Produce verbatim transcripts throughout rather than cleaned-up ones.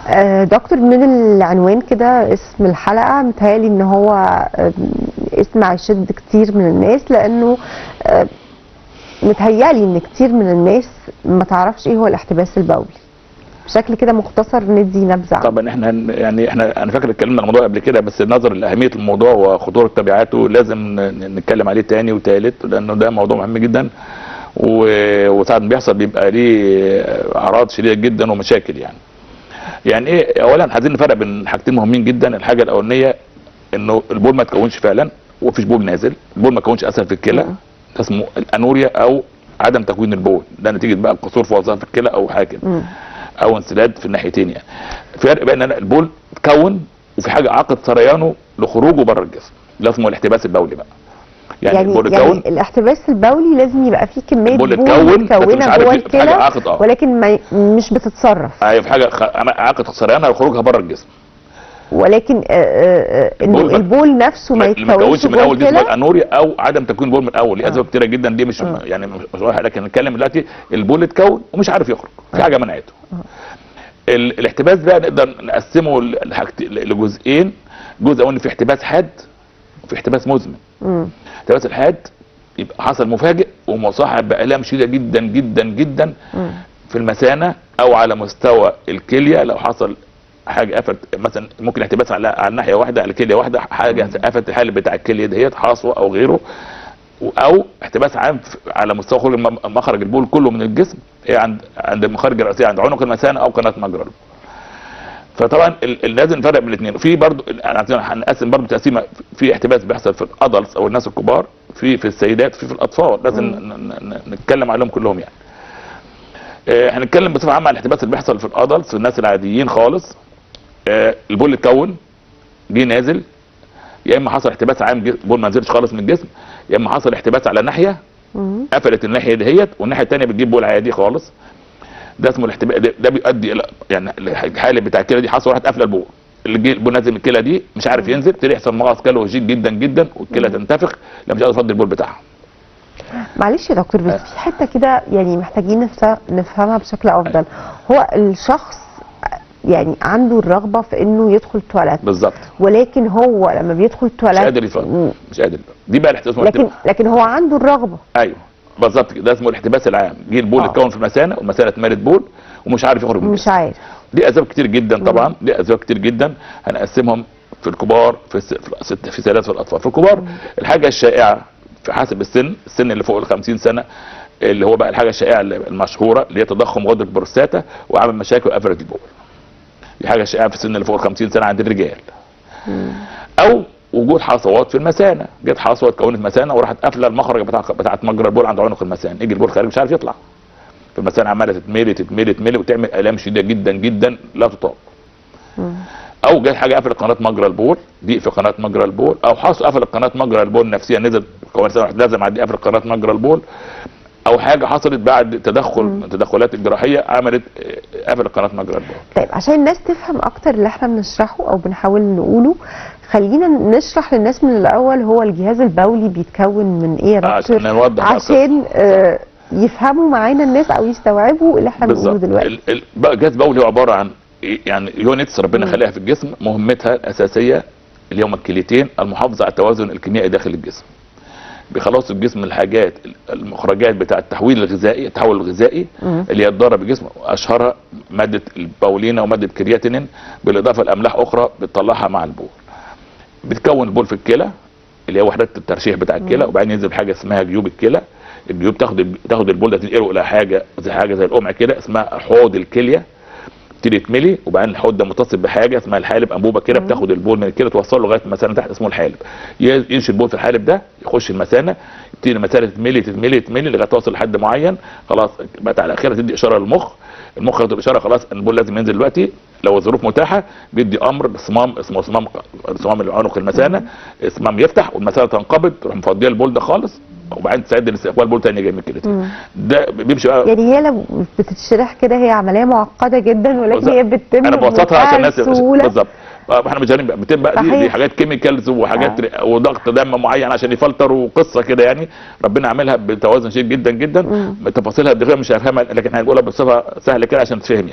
آه دكتور، من العنوان كده اسم الحلقه متهيألي ان هو آه اسم هيشد كتير من الناس، لانه آه متهيألي ان كتير من الناس ما تعرفش ايه هو الاحتباس البولي. بشكل كده مختصر ندي نبذه. طبعا احنا يعني احنا انا فاكر اتكلمنا عن الموضوع قبل كده، بس نظرا لاهميه الموضوع وخطوره تبعاته لازم نتكلم عليه تاني وتالت، لانه ده موضوع مهم جدا، وساعات بيحصل بيبقى ليه اعراض شديده جدا ومشاكل. يعني يعني ايه؟ اولا عايزين نفرق بين حاجتين مهمين جدا. الحاجه الاولانيه انه البول ما تكونش فعلا ومفيش بول نازل، البول ما تكونش اثر في الكلى، ده اسمه الانوريا او عدم تكوين البول، ده نتيجه بقى قصور في وظائف الكلى او حاجه او انسداد في الناحيتين. يعني فرق بين ان البول تكون وفي حاجه عقد سريانه لخروجه بره الجسم، ده اسمه الاحتباس البولي بقى. يعني, يعني, البول يعني اتكون، الاحتباس البولي لازم يبقى فيه كميه بول متكونه جوه الكلى، ولكن ما مش بتتصرف. ايوه، في حاجه عقد سريانه لخروجها بره الجسم، ولكن انه البول, البول نفسه ما يتكونش من اول. دي اسمها الانوريا او عدم تكوين البول من الاول، ليه اسباب كتيره جدا، دي مش آه. يعني مش واحد، لكن نتكلم دلوقتي البول اتكون ومش عارف يخرج، في حاجه منعته. آه. الاحتباس ده نقدر نقسمه لجزئين، جزء اولاني في احتباس حاد وفي احتباس مزمن. الاحتباس الحاد يبقى حصل مفاجئ ومصاحب بالام شديده جدا جدا جدا م. في المثانه او على مستوى الكليه، لو حصل حاجه قفلت مثلا، ممكن احتباس على على ناحيه واحده، على كليه واحده، حاجه قفلت الحالب بتاع الكليه ديت، حصوه او غيره، او احتباس عام على مستوى خروج مخرج البول كله من الجسم، عند عند المخارج الرئيسيه، عند عنق المثانه او قناه مجرى البول. فطبعا لازم نفرق بين الاثنين. في برضه هنقسم برضه تقسيمه، في احتباس بيحصل في الادلتس او الناس الكبار، في في السيدات، في في الاطفال، لازم نتكلم عليهم كلهم. يعني هنتكلم بصفه عامه على الاحتباس اللي بيحصل في الادلتس، الناس العاديين خالص. البول اتكون جه نازل، يا اما حصل احتباس عام البول ما نزلش خالص من الجسم، يا اما حصل احتباس على ناحيه قفلت الناحيه دهيت والناحيه الثانيه بتجيب بول عادي خالص، ده اسمه الاحتباس. ده بيؤدي الى يعني الحاله بتاع الكلى دي حصل راحت قافله البول، اللي البول نازل من الكلى دي مش عارف ينزل، تلاقي يحصل مغص كلوي شديد جدا جدا والكلى تنتفخ لما مش قادر تفضي البول بتاعها. معلش يا دكتور، بس في حته كده يعني محتاجين نفهمها بشكل افضل. هو الشخص يعني عنده الرغبه في انه يدخل تواليت بالظبط، ولكن هو لما بيدخل تواليت مش قادر يفضل، مش قادر. دي بقى الاحتباس، لكن لكن هو عنده الرغبه. ايوه بالظبط، ده اسمه الاحتباس العام. جه البول اتكون في المثانه والمثانه اتملت بول ومش عارف يخرج من مش عارف. دي اسباب كتير جدا طبعا، دي اسباب كتير جدا هنقسمهم في الكبار، في في سيدات، في الاطفال. في الكبار مم. الحاجه الشائعه في حسب السن، السن اللي فوق ال خمسين سنه، اللي هو بقى الحاجه الشائعه المشهوره اللي هي تضخم غده البروستاتا وعمل مشاكل وقفلت البول. دي حاجه شائعه في السن اللي فوق ال خمسين سنه عند الرجال. مم. او وجود حصوات في المثانه، جت حصوه اتكونت مثانه وراحت قافله المخرج بتاع بتاعت مجرى البول عند عنق المثانه، يجي البول خارج مش عارف يطلع. في المثانه عماله تتملي تتملي تتملي وتعمل الام شديده جدا جدا لا تطاق. او جت حاجه قفلت قناه مجرى البول، ضيق في قناه مجرى البول، او حصوه قفلت قناه مجرى البول نفسيا، نزل لازم عندي قفل قناه مجرى البول، او حاجه حصلت بعد تدخل مم. التدخلات الجراحيه عملت قفل قناه مجرى البول. طيب عشان الناس تفهم اكتر اللي احنا بنشرحه او بنحاول نقوله، خلينا نشرح للناس من الاول هو الجهاز البولي بيتكون من ايه يا دكتور؟ عشان نوضح عشان آه يفهموا معانا الناس او يستوعبوا اللي احنا بنقوله دلوقتي. الجهاز البولي هو عباره عن يعني يونتس ربنا خليها في الجسم، مهمتها الاساسيه اللي هم الكليتين المحافظه على التوازن الكيميائي داخل الجسم. بيخلصوا الجسم من الحاجات المخرجات بتاع التحويل الغذائي، التحول الغذائي مم. اللي هي الضاره بالجسم، اشهرها ماده البولينا وماده الكرياتينين، بالاضافه لاملاح اخرى بتطلعها مع البول. بتكون البول في الكلى اللي هي وحدات الترشيح بتاع الكلى، وبعدين ينزل حاجه اسمها جيوب الكلى. الجيوب تاخد تاخد البول ده تنقله الى حاجه زي حاجه زي القمع كده اسمها حوض الكليه، تبتدي تملي، وبعدين الحوض ده متصل بحاجه اسمها الحالب، انبوبه كده بتاخد البول من الكلى توصله لغايه المثانه تحت اسمه الحالب. ينشي البول في الحالب ده يخش المثانه، يبتدي المثانه تتملي تتملي تتملي لغايه توصل لحد معين، خلاص بقت على اخرها تدي اشاره للمخ، المخ ياخد الاشاره خلاص البول لازم ينزل دلوقتي، لو الظروف متاحه بيدي امر صمام اسمه صمام صمام العنق المثانه، صمام يفتح والمثانه تنقبض، تروح مفضيه البول ده خالص، وبعدين تساعد الاستقبال بول تاني جاي من كده. ده بيمشي بقى. يعني هي لو بتتشرح كده هي عمليه معقده جدا، ولكن هي بتتم انا ببساطها عشان الناس بالظبط. احنا مش هنبقى بتتم بقى دي, دي حاجات كيميكالز وحاجات آه. وضغط دم معين عشان يفلتر وقصه كده، يعني ربنا عاملها بتوازن شديد جدا جدا. تفاصيلها الدقيقه مش هفهمها، لكن هنقولها بصفه سهله كده عشان تفهم. يعني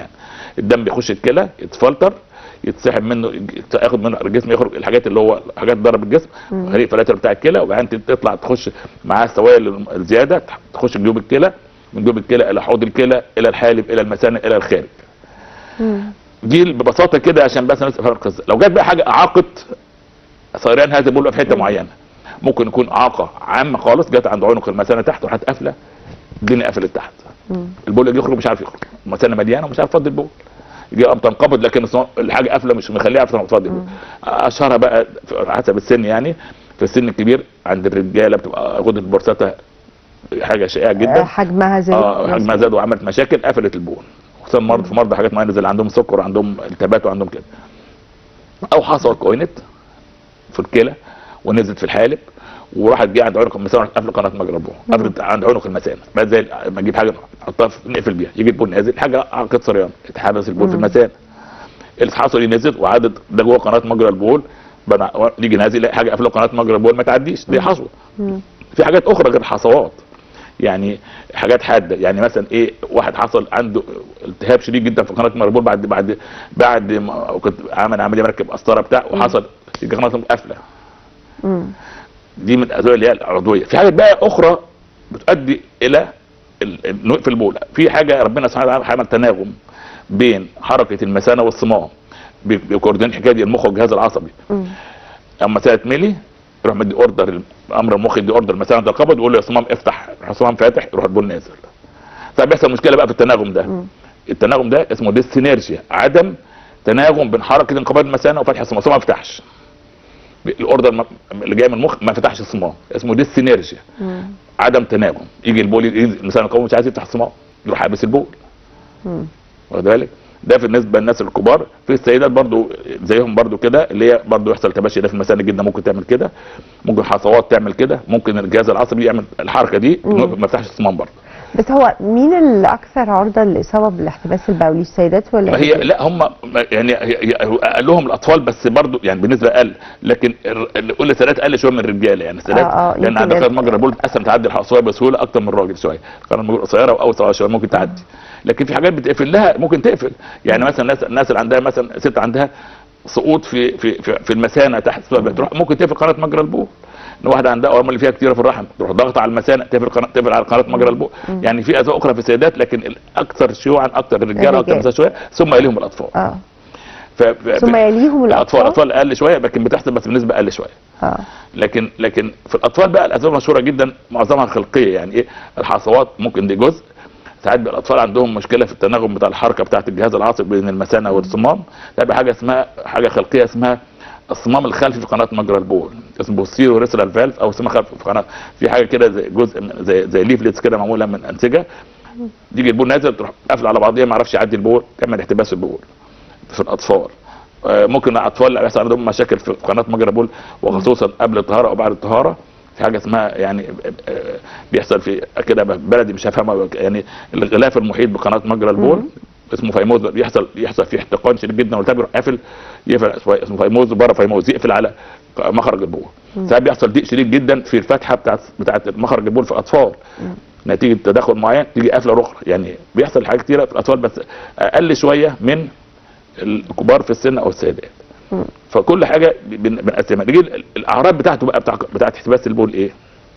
الدم بيخش الكلى يتفلتر، يتسحب منه، ياخد منه الجسم، يخرج الحاجات اللي هو حاجات ضرب الجسم، خليق الفلاتر بتاع الكلى، وبعدين تطلع تخش معاه السوائل الزياده تخش جيوب الكلى، من جيوب الكلى الى حوض الكلى الى الحالب الى المثانه الى الخارج. دي ببساطه كده عشان بس الناس تفهم القصه. لو جت بقى حاجه اعاقت سريان هذا البول في حته معينه، ممكن يكون اعاقه عامه خالص جت عند عنق المثانه تحت وراحت قافله، الدنيا قفلت تحت، البول يجي يخرج مش عارف يخرج، المثانه مليانه ومش عارف يفضي البول، يجي قام تنقبض لكن الحاجه قافله مش مخليها تفضي البول. اشهرها بقى حسب السن، يعني في السن الكبير عند الرجاله بتبقى غده البروستاتا حاجه شائعه جدا، حجمها زاد، اه حجمها زاد وعملت مشاكل قفلت البول، خصوصا مرضى في مرضى حاجات معينه زي اللي عندهم سكر وعندهم التهابات وعندهم كده. او حصوه كونت في الكلى ونزلت في الحالب وراحت جايه عند عنق المثانه قفل قناه مجرى البول، قفلت عند عنق المثانه، بقى زي ما نجيب حاجه نحطها نقفل بيها، يجي البول نازل حاجه عقد سريان اتحبس البول في المثانه، الحصوه دي نزلت وعدت ده جوه قناه مجرى البول، نيجي نازل يلاقي حاجه قافله قناه مجرى البول ما تعديش، دي حصوه. في حاجات اخرى غير الحصوات، يعني حاجات حاده، يعني مثلا ايه، واحد حصل عنده التهاب شديد جدا في قناه مجرى البول بعد بعد بعد ما كنت عامل عمليه مركب قسطره بتاع وحصل يجي قناه قافله. دي من الادويه اللي هي العضويه. في حاجات بقى اخرى بتؤدي الى في البول، في حاجه ربنا سبحانه وتعالى عمل تناغم بين حركه المثانه والصمام، بيكوردين الحكايه دي المخ والجهاز العصبي. اما ساعه ملي يروح مدي اوردر، امر المخ يدي اوردر المثانه تنقبض ويقول له يا صمام افتح، يروح الصمام فاتح يروح البول نازل. طيب بيحصل مشكله بقى في التناغم ده. م. التناغم ده اسمه ديسينيرجيا، عدم تناغم بين حركه انقباض المثانه وفتح الصمام، الصمام ما فتحش. الاوردر اللي جاي من المخ ما فتحش الصمام، اسمه ديسينيرجيا، عدم تناغم. يجي البول المثانه القوي مش عايز يفتح الصمام يروح حابس البول. واخد بالك؟ ده بالنسبه للناس الكبار. في السيدات برضو زيهم برضو كده، اللي هي برضو يحصل تباشي ده في المثانه جدا، ممكن تعمل كده، ممكن حصوات تعمل كده، ممكن الجهاز العصبي يعمل الحركه دي ما يفتحش الصمام برضو. بس هو مين الاكثر عرضه للاصابه بالاحتباس البولي، السيدات ولا هي؟ لا هم يعني قال لهم الاطفال بس برضو يعني بالنسبه اقل، لكن قول السيدات اقل شويه من الرجاله، يعني السيدات آه آه لان عندها قناه مجرى البول اصلا تعدي الحصويه بسهوله اكتر من الراجل شويه، قناه مجرى قصيره واوسع شويه ممكن تعدي، لكن في حاجات بتقفل لها ممكن تقفل، يعني مثلا الناس الناس اللي عندها مثلا ست عندها سقوط في في في, في المثانه تحت بتروح ممكن تقفل قناه مجرى البول. ان واحده عندها اورام اللي فيها كتيره في الرحم تروح ضغط على المثانه تقفل قناه تقفل على قناه مجرى البول. يعني في اسباب اخرى في السيدات، لكن الاكثر شيوعا اكثر الرجاله اكثر شويه، ثم يليهم الاطفال. اه ف... ثم يليهم الاطفال. الاطفال اقل شويه لكن بتحصل بس بنسبه اقل شويه. اه لكن لكن في الاطفال بقى الاسباب مشهوره جدا معظمها خلقيه، يعني ايه الحصوات ممكن دي جزء، ساعات الاطفال عندهم مشكله في التناغم بتاع الحركه بتاعه الجهاز العصبي بين المثانه والصمام، ده حاجه اسمها حاجه خلقيه اسمها الصمام الخلفي في قناه مجرى البول، اسمه بوستيريو ريسرال فالف او صمام خلفي في قناه، في حاجه كده زي جزء زي زي ليفلتس كده معموله من انسجه، تيجي البول نازل تروح قافله على بعضيها ما يعرفش يعدي البول، تعمل احتباس البول في الاطفال. ممكن الاطفال يحصل عندهم مشاكل في قناه مجرى البول وخصوصا قبل الطهاره او بعد الطهاره، في حاجه اسمها يعني بيحصل في كده بلدي مش هفهمها، يعني الغلاف المحيط بقناه مجرى البول اسمه فيموز، بيحصل يحصل فيه احتقان شديد جدا والتهاب يروح قافل يقفل، اسمه فيموز بره فيموز يقفل على مخرج البول. ساعات بيحصل ضيق شديد جدا في الفتحه بتاعت بتاعت مخرج البول في الاطفال نتيجه تدخل معين تيجي قافله اخرى، يعني بيحصل حاجات كتيره في الاطفال بس اقل شويه من الكبار في السن او السيدات. فكل حاجه بنقسمها. نيجي الاعراض بتاعته بقى بتاع بتاعت احتباس البول ايه؟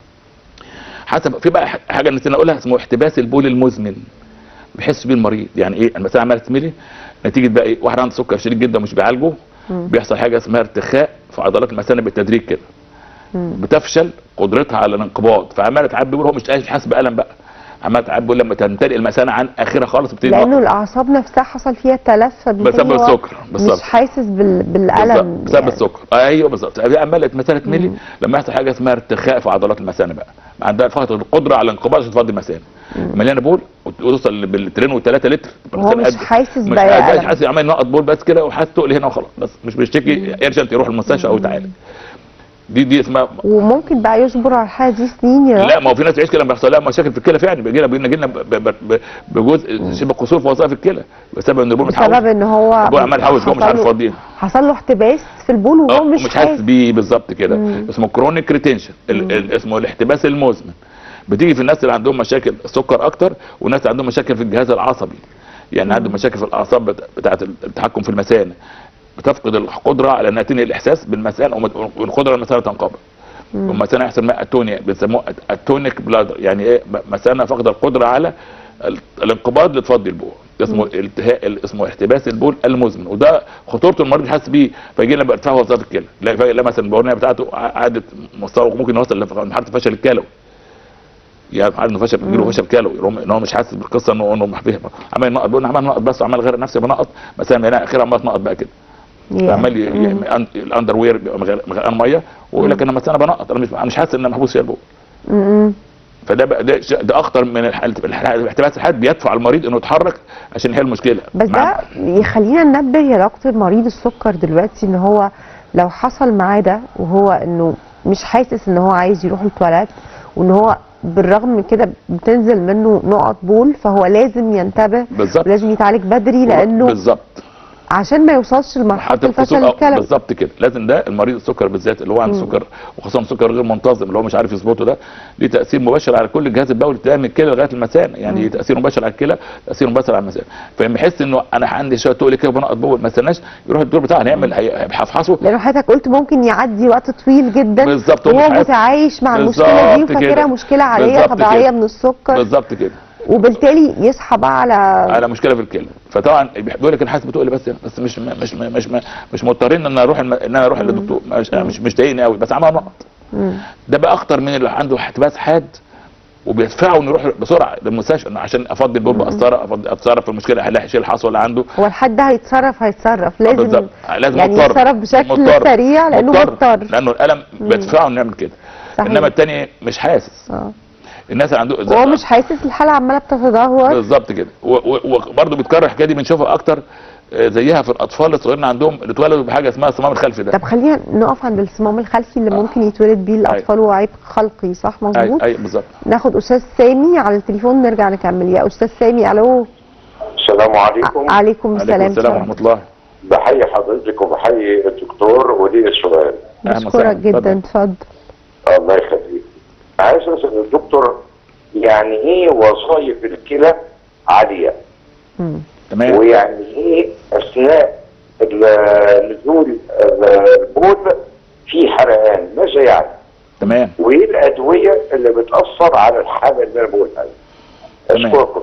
حسب في بقى حاجه نسينا اقولها اسمه احتباس البول المزمن، بيحس بيه المريض. يعني ايه؟ المثانه عماله تملي نتيجه بقى ايه؟ واحد عنده سكر شديد جدا مش بيعالجه، بيحصل حاجه اسمها ارتخاء في عضلات المثانه بالتدريج كده، بتفشل قدرتها على الانقباض، فعماله تعبي بول هو مش حاسس بالم بقى، عمال تعب بول لما تمتلئ المثانه عن اخرها خالص بتبتدي لانه الاعصاب نفسها حصل فيها تلف بسبب السكر بالظبط، مش حاسس بال... بالالم بسبب يعني. السكر ايوه بالظبط، عماله المثانه تملي لما يحصل حاجه اسمها ارتخاء في عضلات المثانه بقى، عندها فقط القدره على الانقباض عشان تفضي المثانه مليانه بول وتوصل بالترين والثلاثه لتر، هو مش حاسس مش حاسس عمال ينقط بول بس كده وحاسس تقل هنا وخلاص، بس مش بيشتكي ارجنت يروح المستشفى او يتعالج. دي دي اسمها وممكن بقى يصبر على الحاله دي سنين يا لا، ما هو في ناس تعيش كده لما بيحصل لها مشاكل في الكلى فعلا، بيجي لنا بيجي لنا بجزء شبه قصور في وظائف الكلى بسبب ان البول متحوش، بسبب ان هو البول عمال يحوش جوه مش عارف يفضيه، حصل له احتباس في البول وهو مش, مش حاسس بيه بالظبط كده. اسمه كرونيك ريتنشن، اسمه الاحتباس المزمن، بتيجي في الناس اللي عندهم مشاكل سكر اكتر والناس اللي عندهم مشاكل في الجهاز العصبي، يعني عنده مشاكل في الاعصاب بت- بتاعه التحكم في المثانه، بتفقد القدره على انها تنقل الاحساس بالمثانه، ومت- والقدره المثانه تنقبض. والمثانه يحصل معها اتونيا، بيسموها اتونيك بلادر، يعني ايه مثانه فاقده القدره على ال- الانقباض لتفضي البول، اسمه التهاء ال- اسمه احتباس البول المزمن، وده خطورته المريض حاسس بيه، فيجي لنا بارتفاع وظائف الكلى، لا فجأة مثلا البوليه بتاعته عادت مستوى ممكن يوصل لمرحله الفشل الكلوي، يعني عارف انه فشل بيجيله فشل كلوي، رغم ان هو مش حاسس بالقصه انه انه محفيه، عمال ينقط، بيقول عمال ينقط بس، وعمال غير نفسي بنقط، مثلا يلاقي اخرها عمال تنقط بقى كده، عمال ي- ي- الاندر وير بيبقى مغرق- مغرقان ميه، ويقول لك انا مثلا انا بنقط، انا مش أنا مش حاسس ان انا محبوس فيها البول. فده بقى ده, ش- ده اخطر من الحالة، الاحتباس الحاد بيدفع المريض انه يتحرك عشان يحل المشكله. بس مع- ده يخلينا ننبه يا دكتور مريض السكر دلوقتي ان هو لو حصل معاه ده، وهو انه مش حاسس ان هو عايز يروح التواليت، وان هو بالرغم من كده بتنزل منه نقط بول، فهو لازم ينتبه، بالظبط، ولازم يتعالج بدري، لانه بالظبط عشان ما يوصلش لمرحله الفشل الكلوي. بالظبط كده، لازم ده المريض السكر بالذات اللي هو عنده سكر، وخصوصا سكر غير منتظم اللي هو مش عارف يظبطه، ده ليه تاثير مباشر على كل الجهاز البولي ابتداء من الكلى لغايه المثانه، يعني ليه تاثير مباشر على الكلى، تاثير مباشر على المثانه، فلما يحس انه انا عندي شويه تقل كده وبنقط بول ما استناش يروح الدكتور بتاعه هيعمل هيفحصه، لانه حضرتك قلت ممكن يعدي وقت طويل جدا بالظبط، وهو ومش حاسس- متعايش مع المشكله دي بالظبط وفاكرها كده. مشكله عاديه بالظبط طبيعيه كده. من السكر، بالظبط كده، وبالتالي يصحى بقى على على مشكله في الكلى. فطبعا بيقول لك انا حاسس بتقل بس بس مش مش مش مش, مش مضطرين ان انا اروح الم... ان انا اروح للدكتور، مش مش, مش ضايقني قوي بس عمال نقط. ده بقى اخطر من اللي عنده احتباس حاد وبيدفعه انه يروح بسرعه للمستشفى عشان افضي البول بقسطره، افضي اتصرف في المشكله، احلها شيل الحصوه اللي عنده. هو الحد ده هيتصرف هيتصرف لازم بالظبط. لازم يعني مضطر. يتصرف بشكل مضطر. سريع لانه مضطر. مضطر، لانه الالم بيدفعه انه يعمل كده. صحيح. انما الثاني مش حاسس. اه الناس اللي عنده وهو مش حاسس، الحاله عماله بتتدهور. بالظبط كده، وبرضه بيتكرر الحكايه دي بنشوفها اكتر آه، زيها في الاطفال الصغيرين عندهم اللي اتولدوا بحاجه اسمها الصمام الخلفي ده. طب خلينا نقف عند الصمام الخلفي اللي آه. ممكن يتولد بيه الاطفال وهو عيب خلقي، صح مظبوط؟ اي اي بالظبط. ناخد استاذ سامي على التليفون نرجع نكمل. يا استاذ سامي الو. السلام عليكم. ع- عليكم السلام. عليكم السلام ورحمه الله. بحيي حضرتك وبحيي الدكتور ولي السؤال. أهلا بشكرك وسهلا. جدا، اتفضل. الله يخليك. عايز اسال الدكتور يعني ايه وظائف الكلى عاليه؟ مم. تمام. ويعني ايه اثناء ال- نزول البول في حرقان؟ ماذا يعني؟ تمام. وايه الادويه اللي بتاثر على الحاله اللي انا بقولها؟ تمام. اشكركم.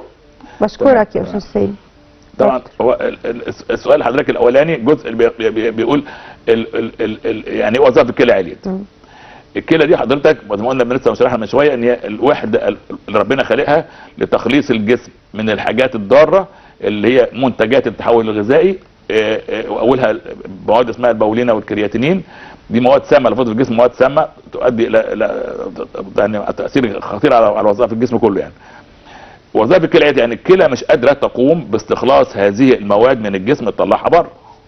بشكرك يا تمام. استاذ سامي. طبعا هو ال- ال- السؤال حضرتك الاولاني جزء اللي بي- بي- بيقول ال ال ال ال يعني ايه وظائف الكلى عليت. مم. الكلى دي حضرتك زي ما قلنا لسه شرحنا من شويه ان هي الوحده اللي ربنا خالقها لتخليص الجسم من الحاجات الضاره اللي هي منتجات التحول الغذائي، آه، آه، واولها مواد اسمها البولينا والكرياتينين. دي مواد سامه المفروض في الجسم، مواد سامه تؤدي الى الى يعني تاثير خطير على على وظائف الجسم كله. يعني وظائف الكلى إيه؟ يعني الكلى مش قادره تقوم باستخلاص هذه المواد من الجسم تطلعها بره،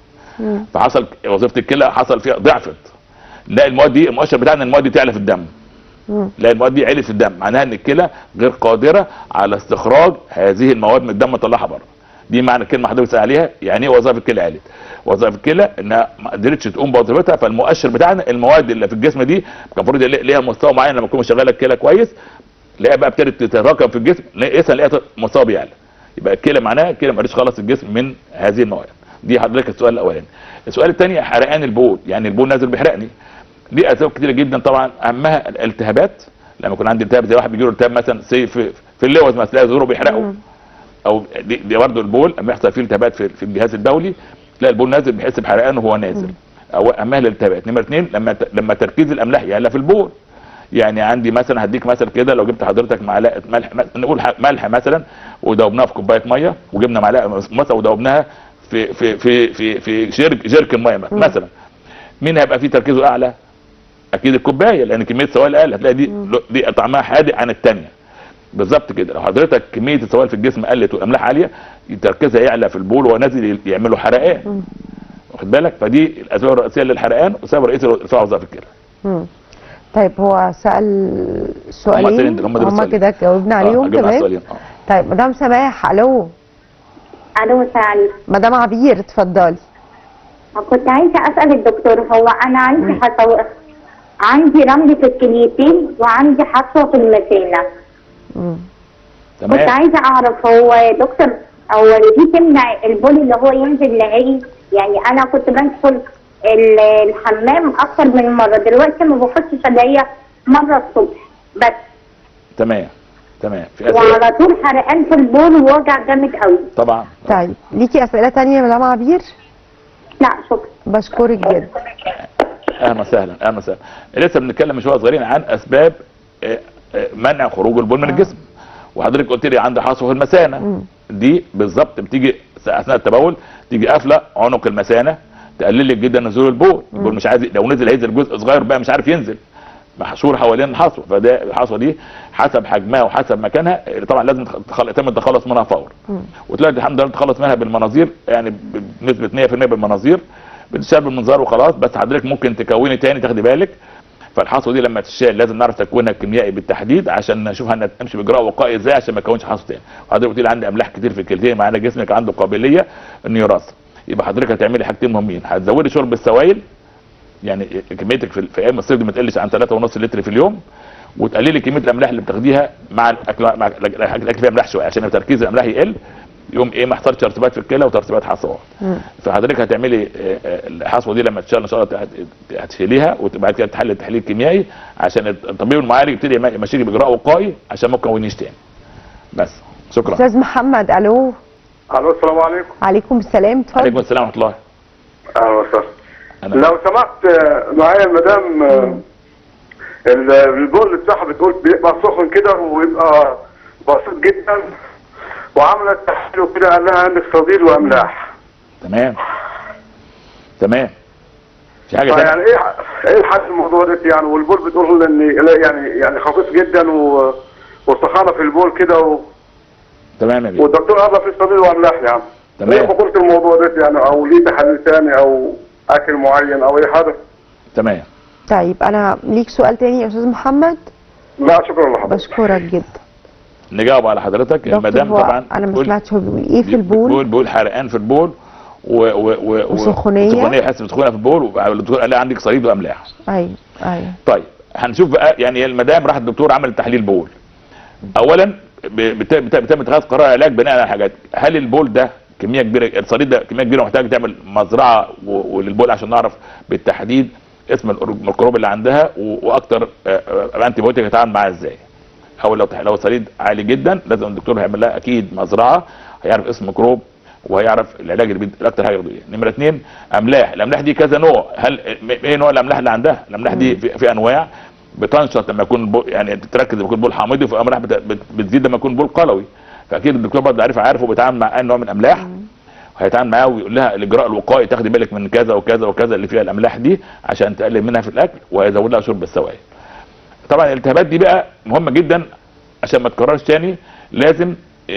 مم. فحصل وظيفه الكلى حصل فيها ضعفت. لا المواد دي المؤشر بتاعنا ان المواد دي تعلى في الدم. مم. لا المواد دي علت في الدم، معناها ان الكلى غير قادره على استخراج هذه المواد من الدم وتطلعها بره. دي معنى الكلمه حضرتك بتسال عليها يعني ايه وظائف الكلى علت. وظائف الكلى انها ما قدرتش تقوم بوظيفتها، فالمؤشر بتاعنا المواد اللي في الجسم دي كان المفروض ليها مستوى معين لما تكون شغاله الكلى كويس، لاقيها بقى ابتدت تتراكم في الجسم، لقيتها لقيتها مستوى بيعلى. يبقى الكلى معناها الكلى ما قدرتش تخلص الجسم من هذه المواد. دي حضرتك السؤال الاولاني. السؤال الثاني حرقان البول، يعني البول نازل بيحرقني. دي اسباب كتيره جدا طبعا، اهمها الالتهابات. لما يكون عندي التهاب زي واحد بيجي له التهاب مثلا سي في, في اللوز مثلا تلاقي زوره بيحرقه، او دي, دي برضه البول لما يحصل فيه التهابات في, في الجهاز البولي تلاقي البول نازل بيحس بحرقان وهو نازل. او اهمها الالتهابات. نمره اثنين لما لما تركيز الاملاح يعلى في البول. يعني عندي مثلا هديك مثل كده، لو جبت حضرتك معلقه ملح نقول ملح مثلا ودوبناها في كوبايه ميه، وجبنا معلقه مثلا ودوبناها في في في في في جيرك جيركن ميه مثلا، مين هيبقى فيه تركيزه اعلى؟ اكيد الكوبايه، لان كميه سوائل اقل، هتلاقي دي دي طعمها حادق عن الثانيه. بالظبط كده، لو حضرتك كميه السوائل في الجسم قلت والاملاح عاليه تركيزها يعلى في البول وهو نازل يعملوا حرقان. واخد بالك؟ فدي الاسباب الرئيسيه للحرقان والسبب الرئيسي لارتفاع وظائف الكلى. مم. طيب هو سأل سؤالين هم كده جاوبنا عليهم تمام. طيب مدام سماح الو. الو السلام عليكم. مدام عبير اتفضلي. كنت عايزه اسال الدكتور، هو انا عندي حصو... عندي رمل في الكليتين وعندي حصوه في المثانه. امم كنت عايزه اعرف هو يا دكتور او دي تمنع البول اللي هو ينزل نهائي؟ يعني انا كنت بدخل ال- الحمام اكتر من مره، دلوقتي ما بخشش الا هي مره الصبح بس، تمام تمام. في اسئله وعلى طول حرقان في البول ووجع جامد قوي. طبعا. طيب ليكي اسئله تانية يا مدام عبير؟ لا شكرا. بشكرك جدا. اهلا وسهلا اهلا وسهلا. لسه بنتكلم شويه صغيرين عن اسباب آه، آه، منع خروج البول من الجسم، وحضرتك قلت لي عندي حصوه في المثانه. دي بالظبط بتيجي اثناء التبول، تيجي قافله عنق المثانه تقلل لك جدا نزول البول. البول مش عايز، لو نزل هينزل جزء صغير بقى مش عارف ينزل، محشور حوالين الحصوه. فده الحصوه دي حسب حجمها وحسب مكانها طبعا لازم تخل- يتم التخلص منها فورا. وتلاقي الحمد لله تتخلص منها بالمناظير، يعني بنسبه مية في المية بالمناظير، بتشال بالمنظار وخلاص. بس حضرتك ممكن تكوني تاني، تاخدي بالك. فالحصوه دي لما تشال لازم نعرف تكوينها الكيميائي بالتحديد عشان نشوف هنمشي باجراء وقائي ازاي عشان ما يكونش حصوه تاني. وحضرتك قلت لي عندي املاح كتير في الكلتين، معناه جسمك عنده قابليه انه يرسب. يبقى حضرتك هتعملي حاجتين مهمين، هتزودي شرب السوائل، يعني كميتك في في ايام الصيف دي ما تقلش عن ثلاثة ونص لتر في اليوم، وتقللي كميه الاملاح اللي بتاخديها مع الاكل، مع الاكل فيها املاح شويه عشان تركيز الاملاح يقل، يقوم ايه ما يحصلش ترسبات في الكلى وترسبات حصوات. فحضرتك هتعملي آه، آه، الحصوه دي لما تشال ان شاء الله هت- هتشيليها، وبعد كده تحلل تحليل كيميائي عشان الطبيب المعالج يبتدي يمشيكي باجراء وقائي عشان ما تكونيش تاني. بس شكرا. استاذ محمد، الو. الو السلام عليكم. عليكم السلام، اتفضل. عليكم السلام ورحمه الله. اهلا وسهلا. أنا- لو سمحت آه، معايا المدام آه، ال- البول بتاعها بتقول بيبقى سخن كده ويبقى بسيط جدا، وعملت تحليل وكده قال لها عندك صديد واملاح. تمام تمام. في حاجه فيعني تانية؟ ايه ايه الحل في الموضوع ده يعني؟ والبول بتقول ان لا يعني يعني خفيف جدا و وسخانه في البول كده و... تمام يا بيه. والدكتور قال لها في صديد واملاح يعني. تمام. ايه خطوره الموضوع ده يعني؟ او ليه تحليل ثاني او اكل معين او اي حاجه؟ تمام. طيب انا ليك سؤال تاني يا استاذ محمد؟ لا شكرا لحضرتك. بشكرك جدا. نجاوب على حضرتك. دكتور، المدام هو طبعا انا ما بول- سمعتش هو بيقول ايه في البول. بول بول حرقان في البول و و و وسخونية. وسخونيه، يحس بسخونه في البول، والدكتور قال لها عندك صليب واملاح. ايوه ايوه. طيب هنشوف بقى، يعني المدام راحت الدكتور عمل تحليل بول. اولا ب- بت- بت- بيتم اتخاذ قرار علاج بناء على حاجات، هل البول ده كميه كبيره، الصليب ده كميه كبيره ومحتاج تعمل مزرعه و- وللبول عشان نعرف بالتحديد اسم الميكروب اللي عندها و- واكتر انتي بايوتيك هيتعامل معاها ازاي. او لو لو الصليب عالي جدا لازم الدكتور هيعمل لها اكيد مزرعه، هيعرف اسم الميكروب وهيعرف العلاج اللي بيد- اكتر حاجه ياخده ايه. نمره اثنين املاح، الاملاح دي كذا نوع، هل ايه نوع الاملاح اللي عندها؟ الاملاح دي في, في انواع بتنشط لما يكون البول، يعني تركز لما يكون البول حامضي، وفي املاح بت- بت- بتزيد لما يكون البول قلوي. فاكيد الدكتور برضه عارف عارف وبيتعامل مع اي نوع من الاملاح، هيتعامل معاه ويقول لها الاجراء الوقائي تاخدي بالك من كذا وكذا وكذا اللي فيها الاملاح دي عشان تقلل منها في الاكل، وهيزود لها شرب السوائل. طبعا الالتهابات دي بقى مهمه جدا عشان ما تكررش تاني. لازم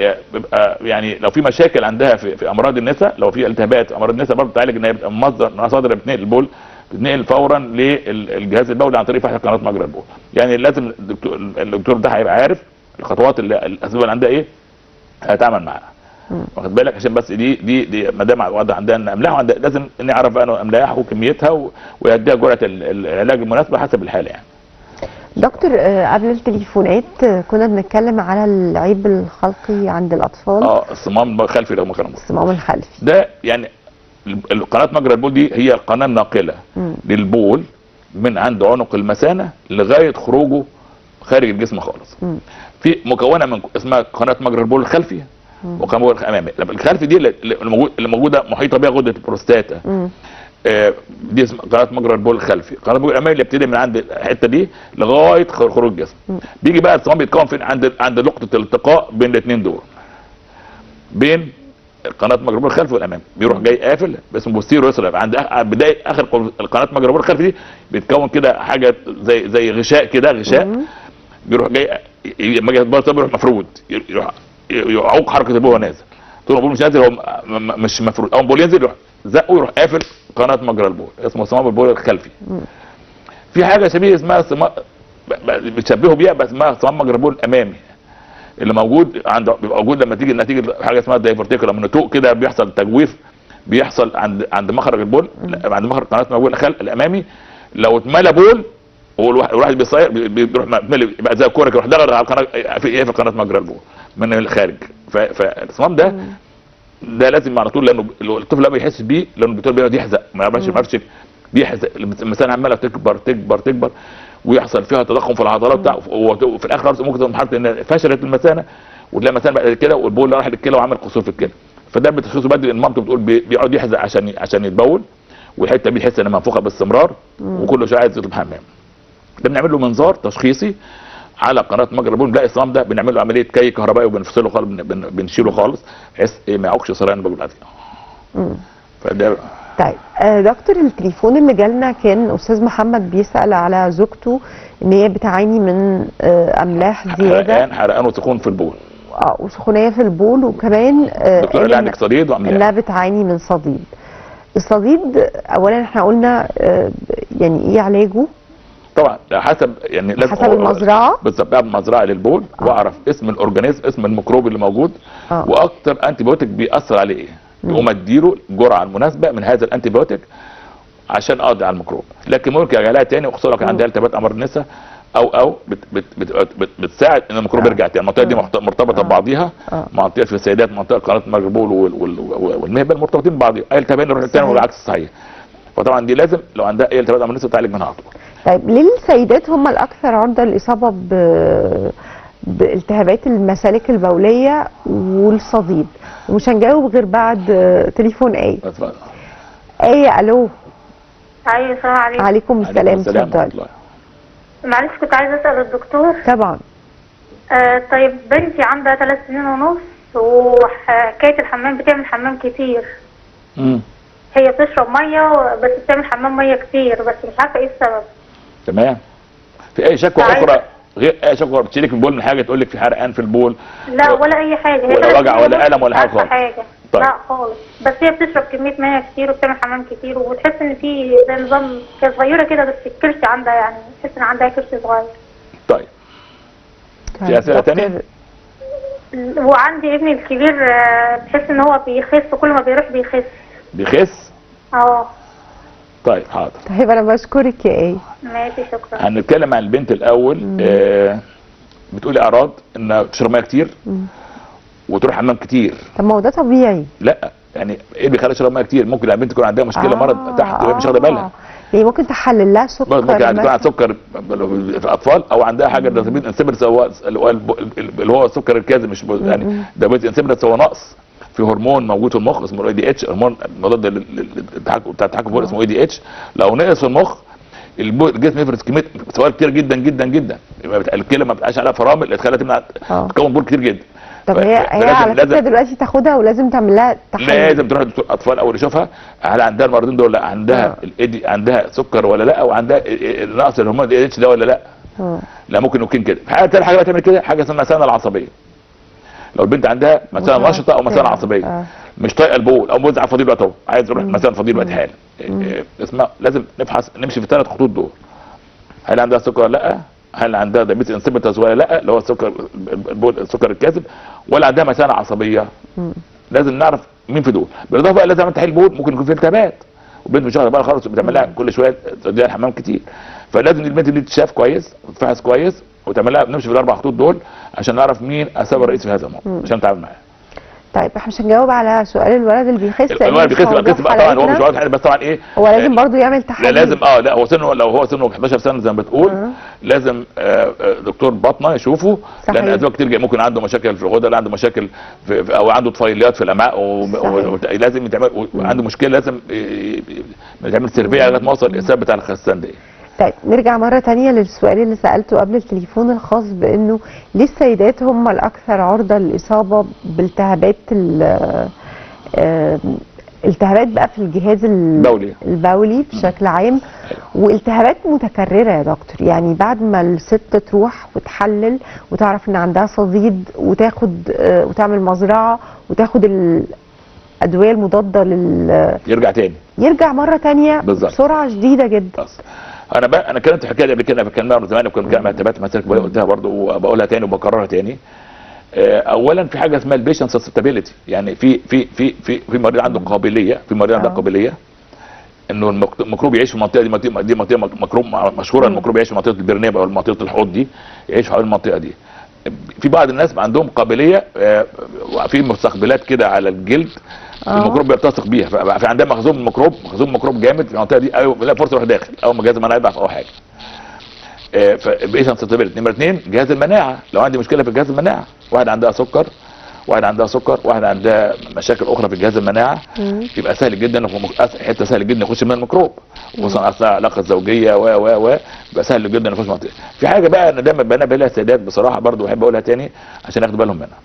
بيبقى يعني لو في مشاكل عندها في, في امراض النساء، لو في التهابات في امراض النساء برضه تعالج ان هي بتبقى مصدر مصادر بتنقل البول، بتنقل فورا للجهاز البولي عن طريق فتح قناه مجرى البول. يعني لازم الدكتور الدكتور ده هيبقى عارف الخطوات اللي الاسباب اللي عندها ايه، هيتعامل معاها. واخد بالك؟ عشان بس دي دي دي ما دام واضح عندها املاح، وعندها لازم نعرف بقى انه املاح وكميتها و- ويديها جرعه ال- العلاج المناسبه حسب الحاله يعني. دكتور، آه، قبل التليفونات آه، كنا بنتكلم على العيب الخلقي عند الاطفال. اه الصمام الخلفي لو ما كان الصمام الخلفي ده يعني ال- قناه مجرى البول دي هي القناه الناقله مم. للبول من عند عنق المثانه لغايه خروجه خارج الجسم خالص. مم. في مكونه من اسمها قناه مجرى البول الخلفي وقناه البول الامامي. الخلفي دي اللي الموجود- اللي موجوده محيطه بها غده البروستاتا. مم. آه، دي اسمها قناه مجرى البول الخلفي. قناه البول الامامي اللي بتبتدي من عند الحته دي لغايه خ- خروج الجسم. بيجي بقى الصمام بيتكون فين؟ عند عند نقطه الالتقاء بين الاثنين دول، بين قناه مجرى البول الخلفي والامامي. بيروح جاي قافل اسمه بوستيرو يسرى عند آخر- بدايه اخر قل- القناه مجرى البول الخلفي دي بيتكون كده حاجه زي زي غشاء كده، غشاء بيروح جاي لما يجي البول بيروح مفرود، يروح يعوق حركه البول وهو نازل. طول ما البول مش نازل هو م- م- مش مفرود، اول ما البول ينزل يروح زقه ويروح قافل قناه مجرى البول، اسمه صمام البول الخلفي. في حاجه شبيه اسمها صمام بتشبهه بيها بس اسمها صمام مجرى البول الامامي، اللي موجود عند بيبقى موجود لما تيجي نتيجه حاجه اسمها دايفرتيكولا من نتوء كده، بيحصل تجويف بيحصل عند عند مخرج البول، عند مخرج قناه البول الخلفي الامامي. لو اتملى بول والواحد بيصير بي- بيروح متملي يبقى زي الكوره يروح دغر على القناه في ايه في قناه مجرى البول من الخارج. ف- فالصمام ده ده لازم على طول، لانه الطفل لما يحس بيه، لانه الدكتور بيقعد يحزق ما يعرفش ما يعرفش بيحزق، المثانه عماله تكبر تكبر تكبر ويحصل فيها تضخم في العضلات بتاع، وفي الاخر ممكن توصل لمرحله ان فشلت المثانه، وتلاقي المثانه بقت كده، والبول راح للكلى وعمل قصور في الكلى. فده بتشخيصه بدري، ان مامته بتقول بيقعد يحزق عشان عشان يتبول، والحته دي تحس انها منفوخه باستمرار، وكل شويه عايز يطلب حمام. ده بنعمل له منظار تشخيصي على قناه مجرى البول، بنلاقي الصمام ده بنعمل له عمليه كي كهربائي وبنفصله خالص، بن- بنشيله خالص بحيث إيه ما يعوقش سرطان البول العادي. فده طيب آه دكتور، التليفون اللي جالنا كان استاذ محمد بيسال على زوجته ان هي بتعاني من آه املاح زياده، حرقان حرقان وسخون في البول. اه وسخونيه في البول، وكمان آه الدكتور قال لي عندك صديد واملاح. انها بتعاني من صديد. الصديد اولا احنا قلنا آه يعني ايه علاجه؟ طبعا حسب يعني لازم حسب المزرعه بالظبط، بعمل مزرعه للبول آه. واعرف اسم الاورجانيزم، اسم الميكروب اللي موجود، آه. واكتر انتي بيوتيك بيأثر عليه ايه، يقوم اديله الجرعه المناسبه من هذا الانتي بيوتيك عشان اقضي على الميكروب. لكن ممكن ارجع لها تاني، وخصوصا لو كان عندها التهابات امراض النساء او او بت بت بت بت بتساعد ان الميكروب آه. يرجع تاني. المنطقه دي محت- مرتبطه آه. ببعضيها، آه. منطقه في السيدات، منطقه قناه مجرى البول وال- وال- والمهبل مرتبطين ببعضهم، اي التهابين يروح للتاني صحيح. والعكس صحيح. فطبعا دي لازم لو عندها اي التهابات امراض النساء تعالج منها على طول. طيب ليه السيدات هم الاكثر عرضه للاصابه ب بالتهابات المسالك البوليه والصديد؟ ومش هنجاوب غير بعد آه، تليفون ايه. اتفضل. ايه الو. ايوه السلام عليكم. عليكم السلام، عليكم السلام ورحمة اتفضلي. الله. معلش كنت عايزه اسال الدكتور. طبعا. آه طيب بنتي عندها ثلاث سنين ونص، وحكايه الحمام بتعمل حمام كتير. امم هي بتشرب ميه بس بتعمل حمام ميه كتير، بس مش عارفه ايه السبب. تمام. في اي شكوى عايزة- اخرى غير اي شكوى بتشيلك من البول من حاجه، تقول لك في حرقان في البول؟ لا ولا اي حاجه. هي ولا ثلاث وجع سنين ولا ونص ألم ولا مش حاجة عارفة خالص؟ حاجه. طيب. لا خالص، بس هي بتشرب كميه ميه كتير وبتعمل حمام كتير، وبتحس ان في زي نظام هي صغيره كده، بس الكرش عندها يعني تحس ان عندها كرش صغير. طيب. طيب، في أسئلة دكتور، تانية؟ وعندي ابني الكبير آه، بحس ان هو بيخس، كل ما بيروح بيخس. بيخس؟ اه طيب حاضر. طيب انا بشكرك يا ايه. ماشي شكرا. هنتكلم عن البنت الاول. آه بتقولي اعراض انها بتشرب ميه كتير وتروح حمام كتير. طب ما هو ده طبيعي. لا يعني ايه اللي بيخليها تشرب ميه كتير؟ ممكن البنت تكون عندها مشكله آه، مرض تحت وهي مش واخده بالها. يعني ممكن تحلل لها سكر ممكن تكون مثلاً. عندها سكر في الاطفال، او عندها حاجه دابيت انسيبرس، هو اللي هو الب- اللي هو السكر الكاذب، مش ب- يعني دابيت انسيبرس هو نقص في هرمون موجود في المخ اسمه اي دي اتش، هرمون مضاد لل- لل- للتحكم بتاع التحكم في البول اسمه اي دي اتش. لو نقص في المخ البول- الجسم يفرز كميه سوائل كتير جدا جدا جدا، يبقى بت- الكلى ما بتبقاش عليها فرامل اللي تخليها تمنع آه. تكون بول كتير جدا. طب ف- هي هي فلازم- على فكره لازم- دلوقتي تاخدها ولازم تعمل لها تحليل. لازم تروح لدكتور اطفال اول يشوفها هل عندها المرضين دول، لا عندها آه. الإيدي، عندها سكر ولا لا، او عندها نقص الهرمون الاي اتش ده ولا لا. آه. لا ممكن يكون كده. حاجه تانية حاجه بقى تعمل كده، حاجه اسمها مثانه العصبيه. لو البنت عندها مثانه نشطه او مثانه عصبيه آه. مش طايقه البول، او موزع فضيل وقت اهو عايز يروح مثلا فضيل وقت حالا، إيه، اسمها لازم نبحث نمشي في الثلاث خطوط دول. هل عندها سكر ولا لا؟ هل عندها دايبيتس انسيبيتس ولا لا، اللي هو السكر البول السكر الكاذب، ولا عندها مثانه عصبيه؟ لازم نعرف مين في دول. بالاضافه بقى لازم اعمل تحليل بول، ممكن يكون في التهابات والبنت مش واخده بالها خالص، بتعمل لها كل شويه توديها الحمام كتير. فلازم البنت دي تتشاف كويس وتفحص كويس وتعمل لها نمشي في الاربع خطوط دول عشان نعرف مين السبب الرئيسي في هذا الموضوع عشان نتعامل معاه. طيب احنا مش هنجاوب على سؤال الولد اللي بيخس لأن الولد مش بيخس بقى موضوع كسب بقى طبعا، هو مش حلقتنا. واخد حاجه، بس طبعا ايه هو لازم آه، برضو يعمل لا تحليل. لازم اه لا هو سنه لو هو سنه احداشر سنه زي ما بتقول آه. لازم آه آه، دكتور باطنه يشوفه، صحيح. لان اسباب كتير جاي. ممكن عنده مشاكل في الغده، لا عنده مشاكل في في- او عنده طفيليات في الامعاء و- صحيح. و- لازم يتعمل، وعنده مشكله لازم ي- ي- يتعمل سيرفيه لغايه ما يوصل الاسباب بتاع الخسان ده. طيب نرجع مرة تانية للسؤال اللي سألته قبل التليفون الخاص بأنه ليه السيدات هم الأكثر عرضة للإصابة بالتهابات ال- آه، التهابات بقى في الجهاز ال- بولي. البولي بشكل عام، والتهابات متكررة يا دكتور. يعني بعد ما الست تروح وتحلل وتعرف ان عندها صديد وتاخد آه، وتعمل مزرعة وتاخد الأدوية المضادة لل يرجع تاني. يرجع مرة تانية بالظبط. بسرعة شديدة جدا. بس انا بقى انا كلمت الحكايه دي قبل كده، بكلمها من زمان، وكنت بتكلم عن ثبات مسالك بوليه، قلتها برضه وبقولها تاني وبكررها تاني. آه، اولا في حاجه اسمها البيشنت سسبتابيلتي، يعني في في في في في مريض عنده قابليه، في مريض عنده آه. قابليه انه المك- الميكروب يعيش في المنطقه دي، منطقه دي منطقه ميكروب مشهوره، الميكروب يعيش في منطقه البرنيب او منطقه الحوض دي، يعيش حوالين المنطقه دي. في بعض الناس عندهم قابليه آه، في مستقبلات كده على الجلد آه. الميكروب بيلتصق بيها، فبقى في عندها مخزون ميكروب مخزون ميكروب جامد في المنطقه دي، ايوه لا فرصه يروح داخل اول ما جهاز المناعه يضعف او حاجه. آه، فبقيت سنسيتيفيتي. نمره اثنين جهاز المناعه، لو عندي مشكله في جهاز المناعه، واحد عندها سكر واحد عندها سكر واحد عندها مشاكل اخرى في جهاز المناعه، يبقى سهل جدا حته سهل جدا يخش من الميكروب، خصوصا اثناء العلاقه الزوجيه و و و يبقى سهل جدا يخش منطقه. في حاجه بقى انا دايما بنبه لها السيدات بصراحه برضو بحب اقولها تاني عشان ياخدوا بالهم منها.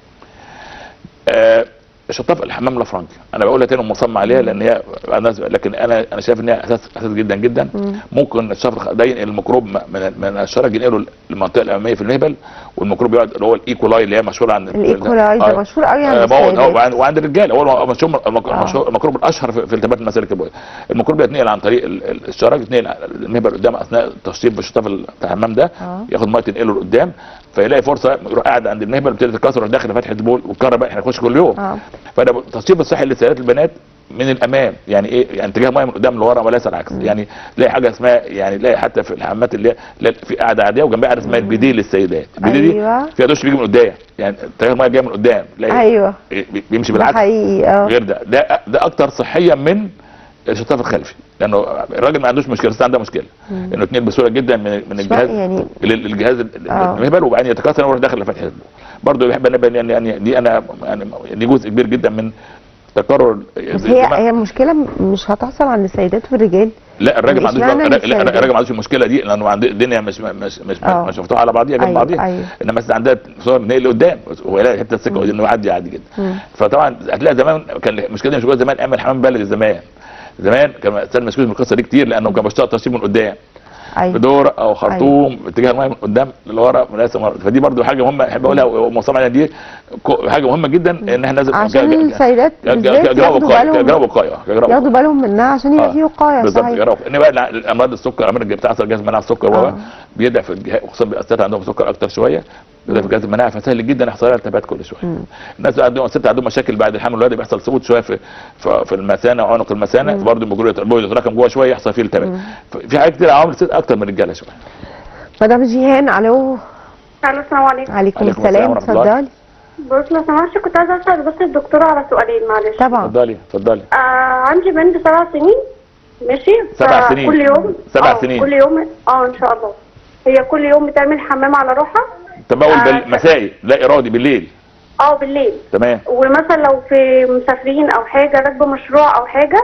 آه شطاف الحمام الافرنجي انا بقولها تاني ومصمم عليها لان هي لكن انا انا شايف ان هي اساس اساس جدا جدا. مم. ممكن الشفر ده ينقل الميكروب من من الشرج ينقله للمنطقه الاماميه في المهبل، والميكروب يقعد اللي هو الايكولاي اللي هي مشهوره عند الايكولاي ده آه. مشهور قوي عند آه السيدات وعند الرجاله هو مشهور آه. الميكروب الاشهر في, في التهابات المسالك البوليه. الميكروب بيتنقل عن طريق الشرج يتنقل المهبل قدام اثناء التشطيب بالشطاف الحمام ده آه. ياخد ميه تنقله لقدام فيلاقي فرصه يروح قاعد عند المهبل بتبتدي تتكسر ويروح داخل فتحه البول والكهرباء هيخش كل يوم. آه. فده التصطيب الصحي للسيدات البنات من الامام، يعني ايه؟ يعني اتجاه ميه من قدام لورا وليس العكس. مم. يعني تلاقي حاجه اسمها يعني تلاقي حتى في الحمامات اللي هي في قاعده عاديه وجنبها قاعده اسمها البيديه للسيدات. البيديه أيوة. دي فيها دش بيجي من قدام، يعني اتجاه الميه جاي من قدام ايوه بيمشي بالعكس. حقيقي اه غير ده ده ده اكتر صحيا من الشطاف الخلفي، لانه الراجل ما عندوش مشكله بس عنده مشكله مم. انه اتنين بسهوله جدا من من الجهاز يعني للجهاز المهبل وبعدين يتكاثر ويروح داخل لفتحه البول. برضه بيحب انبه يعني يعني دي انا يعني دي جزء كبير جدا من تكرر. بس هي هي المشكله مش هتحصل عند السيدات والرجال. لا الراجل ما عندوش لا الراجل ما عندوش المشكله دي لانه عند الدنيا مش مش مش أوه. مش مفتوحه على بعضيها جنب أيوه بعضيها أيوه. انما بس عندها صور نقل قدام ولا حته السكه انه يعدي عادي جدا. مم. فطبعا هتلاقي زمان كان المشكله مش زمان اعمل حمام بلدي زمان زمان كان استاذ مسكوت من القصه دي كتير لانه كان بيشتغل تشطيب من قدام أيوة. بدور او خرطوم أيوة. اتجاه الميه من قدام لورا فدي برضو حاجه مهمه احب اقولها ومصمم عليها دي حاجه مهمه جدا ان احنا لازم عشان السيدات ياخدوا بالهم وقايه ياخدوا بالهم منها عشان يبقى في وقايه بالظبط. ان بقى الامراض السكر الامراض اللي بتاثر جهاز المناعه السكر وهو بيدعي في الجهاز خصوصا الستات عندهم سكر اكتر شويه بيدعي في جهاز المناعه فسهل جدا يحصل لها التهابات كل شويه. مم. الناس عندهم الست عندهم مشاكل بعد الحمل الولادي بيحصل سقوط شويه في في المثانه وعنق المثانه برضه المجرى يتراكم جوه شويه يحصل فيه التهابات. في حاجات كتير عوامل الست اكتر من الرجاله شويه. مدام جيهان الو. الو السلام عليكم. عليكم السلام اتفضلي. بص لو سمحتي كنت عايزه اسال بس الدكتوره على سؤالين معلش. طبعا اتفضلي اتفضلي. آه عندي بنت سبع سنين ماشي سبع سنين كل يوم سبع سنين كل يوم اه ان شاء الله هي كل يوم بتعمل حمام على روحها تبول آه بالمسائي لا ارادي بالليل اه بالليل تمام. ومثلا لو في مسافرين او حاجه راكبه مشروع او حاجه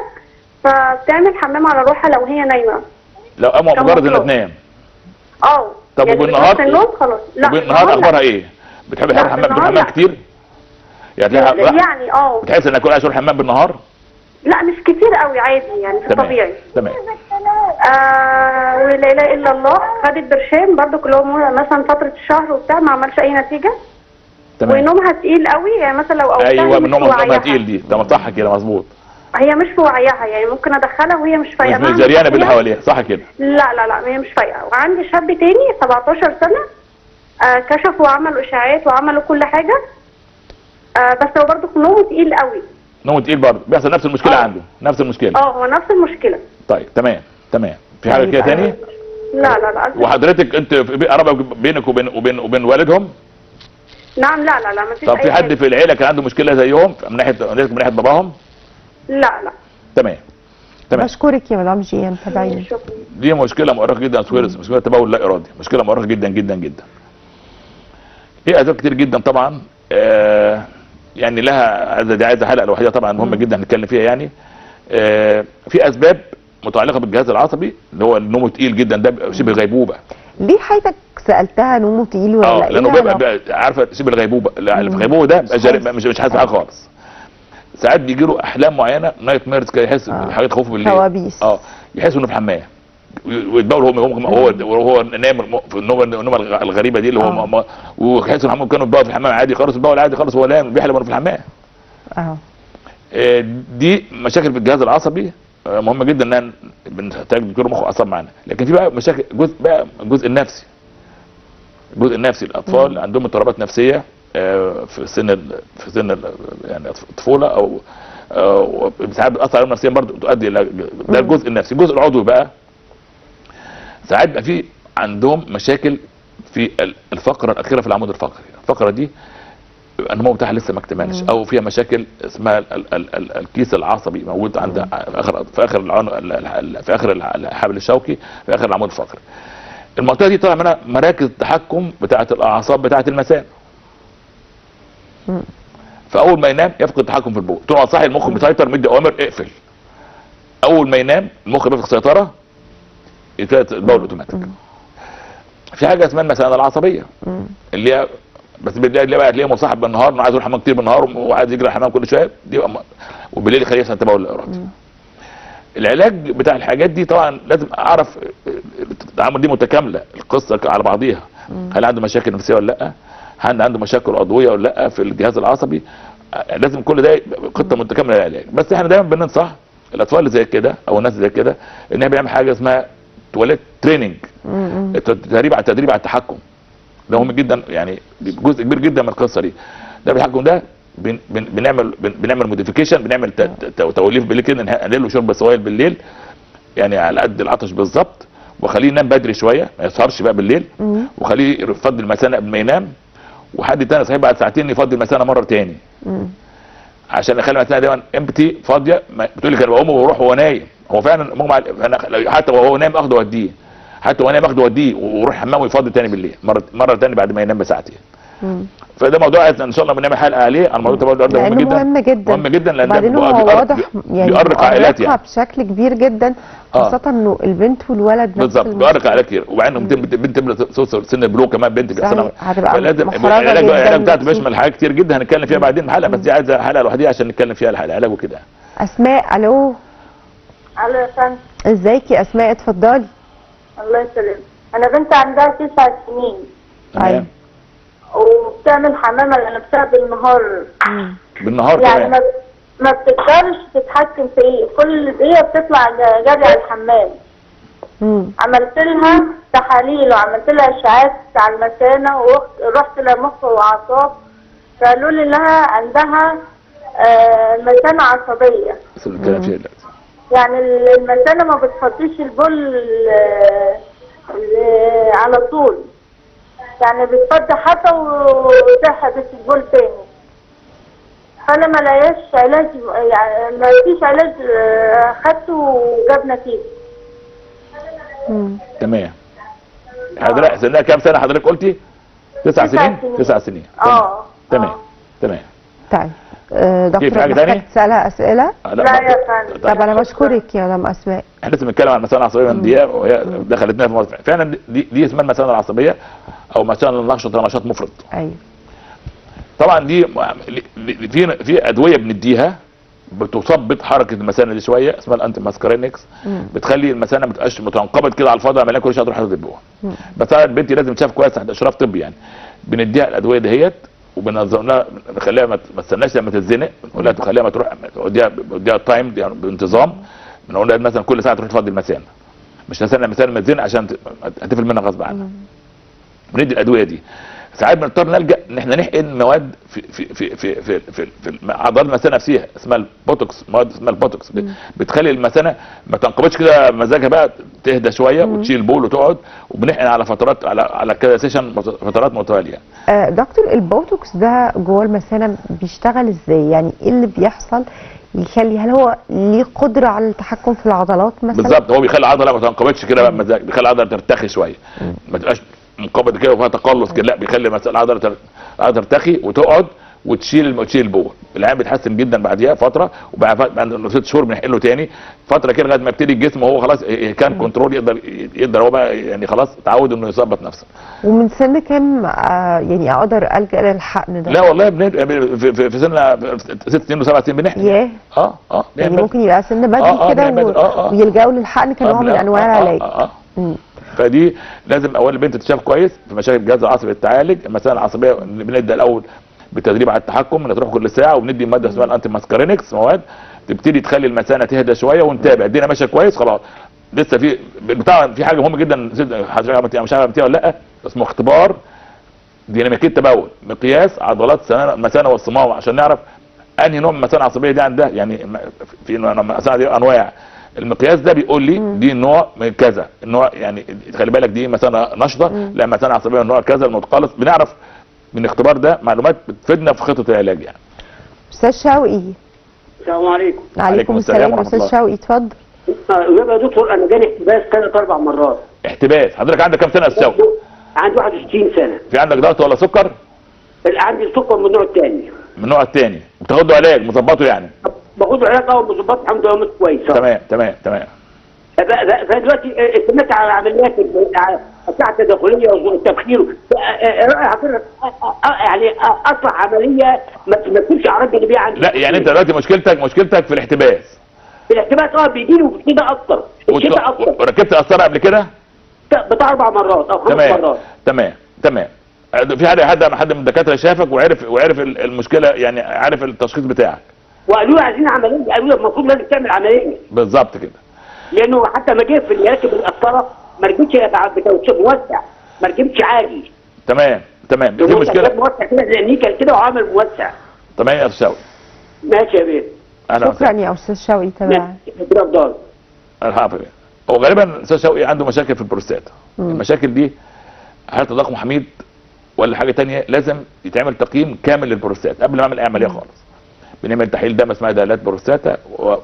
فبتعمل حمام على روحها لو هي نايمه لو اما مجرد انها تنام. اه طب يعني وبالنهار النوم خلاص لا وبالنهار اخبارها ايه؟ بتحب تروح الحمام بتروح الحمام كتير؟ يعني يعني اه بتحس انك كل عايز تروح الحمام بالنهار؟ لا مش كتير قوي عادي يعني في الطبيعي. تمام آه ولا اله الا الله خدت برشام برضو كل يوم مثلا فتره الشهر وبتاع ما عملش اي نتيجه. تمام. ونومها تقيل قوي يعني مثلا لو ايوه من نومها تقيل دي ده صح كده مظبوط. هي مش في وعيها يعني ممكن ادخلها وهي مش فايقه مش جريانه باللي حواليها صح كده؟ لا لا لا هي مش فايقه. وعندي شاب تاني سبعتاشر سنه آه كشفوا وعملوا اشاعات وعملوا كل حاجه آه بس هو برضه نومه تقيل قوي. نومه تقيل برضه بيحصل نفس المشكله أوه. عنده نفس المشكله. اه هو نفس المشكله. طيب تمام تمام. في حاجه كده تاني؟ لا لا لا. وحضرتك انت في قرابه بينك وبين وبين وبين والدهم؟ نعم لا لا لا مفيش. طب في حد في العيله كان عنده مشكله زيهم من ناحيه من ناحيه باباهم؟ لا لا. تمام تمام. بشكرك يا مدام جيهان تابعيني. دي مشكله مؤرقه جدا سويرس مشكله تبول لا ارادي مشكله مؤرقه جدا جدا جدا. هي اسباب كتير جدا طبعا آه يعني لها دي عايزه حلقه لوحدها طبعا مهمه جدا نتكلم فيها يعني. آه في اسباب متعلقه بالجهاز العصبي اللي هو النوم تقيل جدا ده شبه غيبوبه. ليه حضرتك سالتها نومه تقيل ولا اه لانه بيبقى عارفه شبه الغيبوبه الغيبوبه ده مش مش حاسس حاجه خالص. ساعات بيجي له احلام معينه نايت ميرز كده يحس بحاجات خوف بالليل كوابيس اه يحس انه في حمام ويتبول هو هو وهو نايم في النوم النوم الغريبه دي اللي هو ويحس ان كانوا بيبقوا في الحمام عادي خالص بيبول عادي خالص وهو نايم بيحلم انه في الحمام. اه دي مشاكل في الجهاز العصبي مهمه جدا انها بنحتاج دكتور مخ واعصاب معانا. لكن في بقى مشاكل جزء بقى الجزء النفسي الجزء النفسي الاطفال اللي عندهم اضطرابات نفسيه في سن في سن يعني الطفوله او ساعات بتاثر عليهم نفسيا برضه تؤدي الى ده الجزء النفسي. الجزء العضوي بقى ساعات بقى في عندهم مشاكل في الفقره الاخيره في العمود الفقري. الفقره دي النمو بتاعها لسه ما اكتملش او فيها مشاكل اسمها ال ال ال ال الكيس العصبي موجود عند في اخر في اخر العنق في اخر الحبل الشوكي في اخر العمود الفقري. المنطقه دي طالع منها مراكز التحكم بتاعه الاعصاب بتاعه المثانه. فاول ما ينام يفقد التحكم في البول، طول ما صاحي المخ مسيطر مدي اوامر اقفل. اول ما ينام المخ بيفقد السيطره يبتدي البول اوتوماتيك. في حاجه اسمها المثانه العصبيه اللي هي بس بالليل بقى تلاقيه مصاحب بالنهار انه عايز يروح الحمام كتير بالنهار وعايز يجري الحمام كل شويه دي بقى، وبالليل يخليه يحصل تبول الارادي. العلاج بتاع الحاجات دي طبعا لازم اعرف التعامل دي متكامله القصه على بعضيها. هل عنده مشاكل نفسيه ولا لا؟ هل عنده مشاكل عضويه ولا لا في الجهاز العصبي؟ لازم كل ده خطه متكامله للعلاج. بس احنا دايما بننصح الاطفال اللي زي كده او الناس زي كده ان هي بيعمل حاجه اسمها تواليت تريننج، تدريب على التدريب على التحكم. ده مهم جدا، يعني جزء كبير جدا من القصه دي. ده التحكم ده بن بن بنعمل بن بنعمل موديفيكيشن، بنعمل توليف بالليل كده، نقلل له شرب سوائل بالليل يعني على قد العطش بالظبط، وخليه ينام بدري شويه ما يسهرش بقى بالليل، وخليه يفضي المثانه قبل ما ينام، وحد تاني صحيح بعد ساعتين يفضي المثانه مره تاني عشان يخلي المثانه دايما امبتي فاضيه. بتقول لي كان بقوم وبروح وهو نايم، هو فعلا مغمى، حتى وهو نايم اخده واديه، حتى وانا باخده واديه ويروح حمام ويفضي تاني بالليل مره مره تاني بعد ما ينام بساعتين. فده موضوع ان شاء الله بنعمل حلقه عليه على موضوع التبول الارضي، مهم جدا مهم جدا مهم جدا لان بعدين هو واضح يعني بيؤرق عائلات يعني بشكل كبير جدا، خاصه آه. انه البنت والولد نفس بالظبط بيؤرق عائلات كتير، وبعدين بنت بنت توصل سن البلوغ كمان بنت بيحصل فلازم العلاج العلاج بتاعته بيشمل حاجات كتير جدا هنتكلم فيها بعدين حلقه، بس دي عايزه حلقه لوحديها عشان نتكلم فيها العلاج وكده. اسماء الو. الو يا فندم. ازيك يا اسماء؟ اتفضلي. الله يسلمك. انا بنت عندها تسع سنين. ايوه. وبتعمل حمامه لان بتاع بالنهار. بالنهار يعني كمان. ما ما بتقدرش تتحكم في ايه، كل دقيقه بتطلع جري على الحمام. امم عملت لها تحاليل وعملت لها اشعاعات على المثانه ورحت لمخ واعصاب، فقالوا لي انها عندها آه مثانه عصبيه. بس بنتكلم فيها دلوقتي. يعني المثانه ما بتفضيش البول على طول، يعني بتفضي حتى وتحبس البول تاني. فانا ما لاقيش علاج، يعني ما فيش علاج خدته وجاب نتيجه. تمام. حضرتك سنها كام سنه حضرتك قلتي؟ تسع سنين؟ تسع سنين. اه تمام تمام. طيب آه دكتور في حاجه ثانيه؟ تسالها اسئله؟ لا يا فندم. طب انا بشكرك يا مدام اسماء. احنا لسه بنتكلم عن المثانه العصبيه من دقيقه وهي دخلتنا في موضوع فعلا دي دي اسمها المثانه العصبيه او مثانه النشط نشاط مفرط. ايوه. طبعا دي في في ادويه بنديها بتثبط حركه المثانه دي شويه اسمها الانتي ماسكارينكس، بتخلي المثانه ما تبقاش متنقبض كده على الفاضي عمالين كل شويه تروح تدبوها. بس طبعا البنت لازم تشاف كويس تحت اشراف طبي يعني. بنديها الادويه دهيت وبننظم لها نخليها ما تستناش لما تتزنق، بنقول لها تخليها ما تروح وديها وديها تايم بانتظام، بنقول لها مثلا كل ساعه تروح تفضي المثانه. مش نستنى المثانه ما تتزنق عشان هتقفل منها غصب عنها. بندي الادويه دي. ساعات بنضطر نلجا ان احنا نحقن مواد في في في في في في, في اعضاء المثانه نفسها اسمها البوتوكس، مواد اسمها البوتوكس بتخلي المثانه ما تنقبضش كده مزاجها بقى، تهدى شويه وتشيل بول وتقعد، وبنحقن على فترات على على كذا سيشن فترات متواليه. آه دكتور البوتوكس ده جوه المثانه بيشتغل ازاي؟ يعني ايه اللي بيحصل يخلي، هل هو ليه قدره على التحكم في العضلات مثلا؟ بالظبط، هو بيخلي العضله ما تنقبضش كده بقى بمزاج، بيخلي العضله ترتخي شويه ما تبقاش منقبض كده وفيها تقلص كده، لا بيخلي مثلا العضله العضله ترتخي وتقعد وتشيل وتشيل البول. العيان بيتحسن جدا بعديها فتره، وبعد بعد ست شهور بنحقن له تاني فتره كده لغايه ما يبتدي الجسم وهو خلاص كان كنترول يقدر يقدر هو بقى يعني خلاص تعود انه يظبط نفسه. ومن سن كام آه يعني اقدر الجا للحقن ده؟ لا والله بن... في, في, في سن ست سنين وسبع سنين بنحقن. ياه. اه اه يعني ممكن يبقى سن بدري آه كده آه آه آه ويلجأوا للحقن كنوع من انواع العلاج. اه اه, آه. فدي لازم اول البنت تتشاف كويس في مشاكل الجهاز العصبي تتعالج. المثانه العصبيه بنبدا الاول بالتدريب على التحكم، بتروح كل ساعه وبندي ماده اسمها الانتي ماسكارينكس، مواد تبتدي تخلي المثانه تهدى شويه ونتابع الدنيا ماشيه كويس خلاص. لسه في بتاع في حاجه مهمه جدا حضرتك مش عارف عملتيها ولا لا، اسمه اختبار ديناميكيه التبول، مقياس عضلات المثانه والصمام عشان نعرف انهي نوع من المثانه العصبيه دي عندها. يعني في المثانه دي انواع، المقياس ده بيقول لي دي نوع من كذا، النوع يعني خلي بالك دي مثلا نشطه، لا مثلا عصبيه من نوع كذا، المتقلص. بنعرف من الاختبار ده معلومات بتفيدنا في خطه العلاج يعني. استاذ شوقي. السلام عليكم. عليكم السلام استاذ شوقي، اتفضل. يا دكتور انا جاني احتباس ثلاث اربع مرات. احتباس، حضرتك عندك كام سنه يا استاذ شوقي؟ عندي واحد وستين سنه. في عندك ضغط ولا سكر؟ عندي السكر من النوع الثاني. من النوع الثاني، وبتاخد له علاج مظبطه يعني؟ باخد له علاج اه مظبط الحمد لله مش كويس. تمام تمام تمام. فدلوقتي سمعت على العمليات بتاعه التداخليه والتبخير، راي حضرتك يعني اصلح عمليه ما تمثلش اعراض جانبيه عندي. لا يعني انت دلوقتي مشكلتك مشكلتك في الاحتباس. في الاحتباس اه بيجي له كده اكتر. كده اكتر. وركبت قسطره قبل كده؟ بتاع اربع مرات او خمس مرات. تمام تمام. في حد حد حد من الدكاتره شافك وعرف وعرف المشكله يعني عارف التشخيص بتاعك؟ وقالوا لي عايزين عمليه، قالوا لي المفروض لازم تعمل عمليه. بالظبط كده. لانه حتى ما جه في الياسب القسطره ما ركبتش موسع، ما ركبتش عادي. تمام تمام. دي مشكله موسع كده زي نيكل كده وعامل موسع. تمام يا استاذ شوقي. ماشي يا بيه. شكرا يا استاذ شوقي. تمام. الحافظ. هو غالبا الاستاذ شوقي عنده مشاكل في البروستاتا. المشاكل دي هل تضخم حميد ولا حاجه ثانيه؟ لازم يتعمل تقييم كامل للبروستاتا قبل ما اعمل اي عمليه خالص. بنعمل تحليل دم اسمها دهالات بروستاتا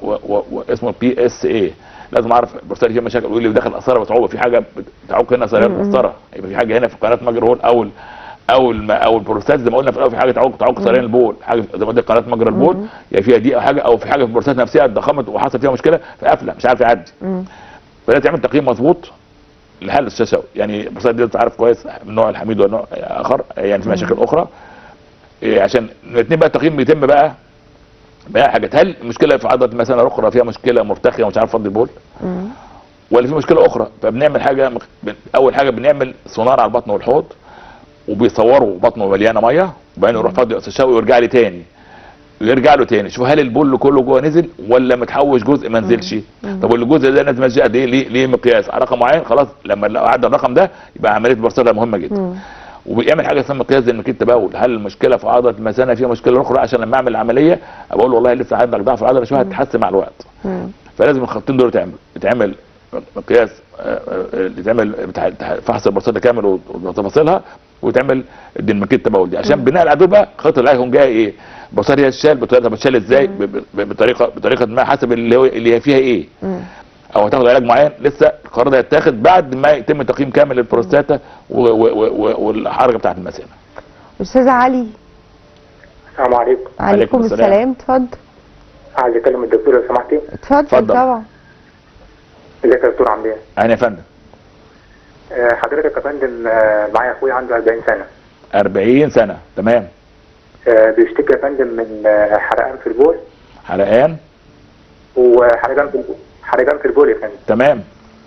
واسمه بي اس اي. لازم اعرف البروستاتا فيها مشاكل، يقول لي دخل قسطره بصعوبه، في حاجه بتعوق هنا سريان القسطره، يبقى في حاجه هنا في قناه مجرى البول او او او البروستات زي ما قلنا في الاول، في حاجه تعوق تعوق سريان البول، حاجه زي ما قلنا قناه مجرى البول يعني فيها دي او حاجه، او في حاجه في البروستات نفسها اتضخمت وحصل فيها مشكله فقافله مش عارف يعدي. فلازم تعمل تقييم مظبوط لحل الشاشه. يعني البروستات دي انت عارف كويس من نوع الحميد ولا نوع اخر، يعني في مشاكل اخرى. إيه عشان الاثنين بقى التقييم بيتم بقى بقى حاجات. هل المشكله في عضله مثلا اخرى فيها مشكله مرتخيه ومش عارف تفضي البول؟ ولا في مشكله اخرى؟ فبنعمل حاجه، اول حاجه بنعمل سونار على البطن والحوض وبيصوروا بطنه مليانه ميه، وبعدين يروح فاضي استاذ شوقي ويرجع لي تاني، ويرجع له تاني شوف هل البول كله جوه نزل ولا متحوش جزء ما نزلش. طب والجزء ده نازل مسجد قد ايه؟ ليه ليه مقياس على رقم معين. خلاص لما لو عدى الرقم ده يبقى عمليه بروستاتا مهمه جدا. وبيعمل حاجه اسمها مقياس زي انك انت بقول هل المشكله في عضله المثانه فيها مشكله اخرى، عشان لما اعمل العمليه بقول والله لسه عندك ضعف العضله شويه هتتحسن مع الوقت. فلازم الخطين دول يتعمل يتعمل مقياس يتعمل فحص البروستاتا كامل وتفاصيلها، ويتعمل الديناميكيه التبول دي عشان بناء على دول بقى خطه العلاج هيكون جايه ايه؟ البروستاتا هي تشال بطريقه بتشال ازاي؟ بطريقه بطريقه ما حسب اللي هو اللي هي فيها ايه؟ او هتاخد علاج معين لسه القرار ده هيتاخد بعد ما يتم تقييم كامل للبروستاتا والحركه بتاعت المثانه. استاذ علي. السلام عليكم. عليكم السلام. اتفضل. عايز اكلم الدكتور لو سمحتي. اتفضل طبعا. ازيك يا دكتور عامل ايه؟ اهلا يا فندم. حضرتك يا فندم معايا اخويا عنده أربعين سنه. أربعين سنه تمام. بيشتكي يا فندم من حرقان في البول. حرقان؟ وحرقان في البول حرقان في البول يا فندم. تمام.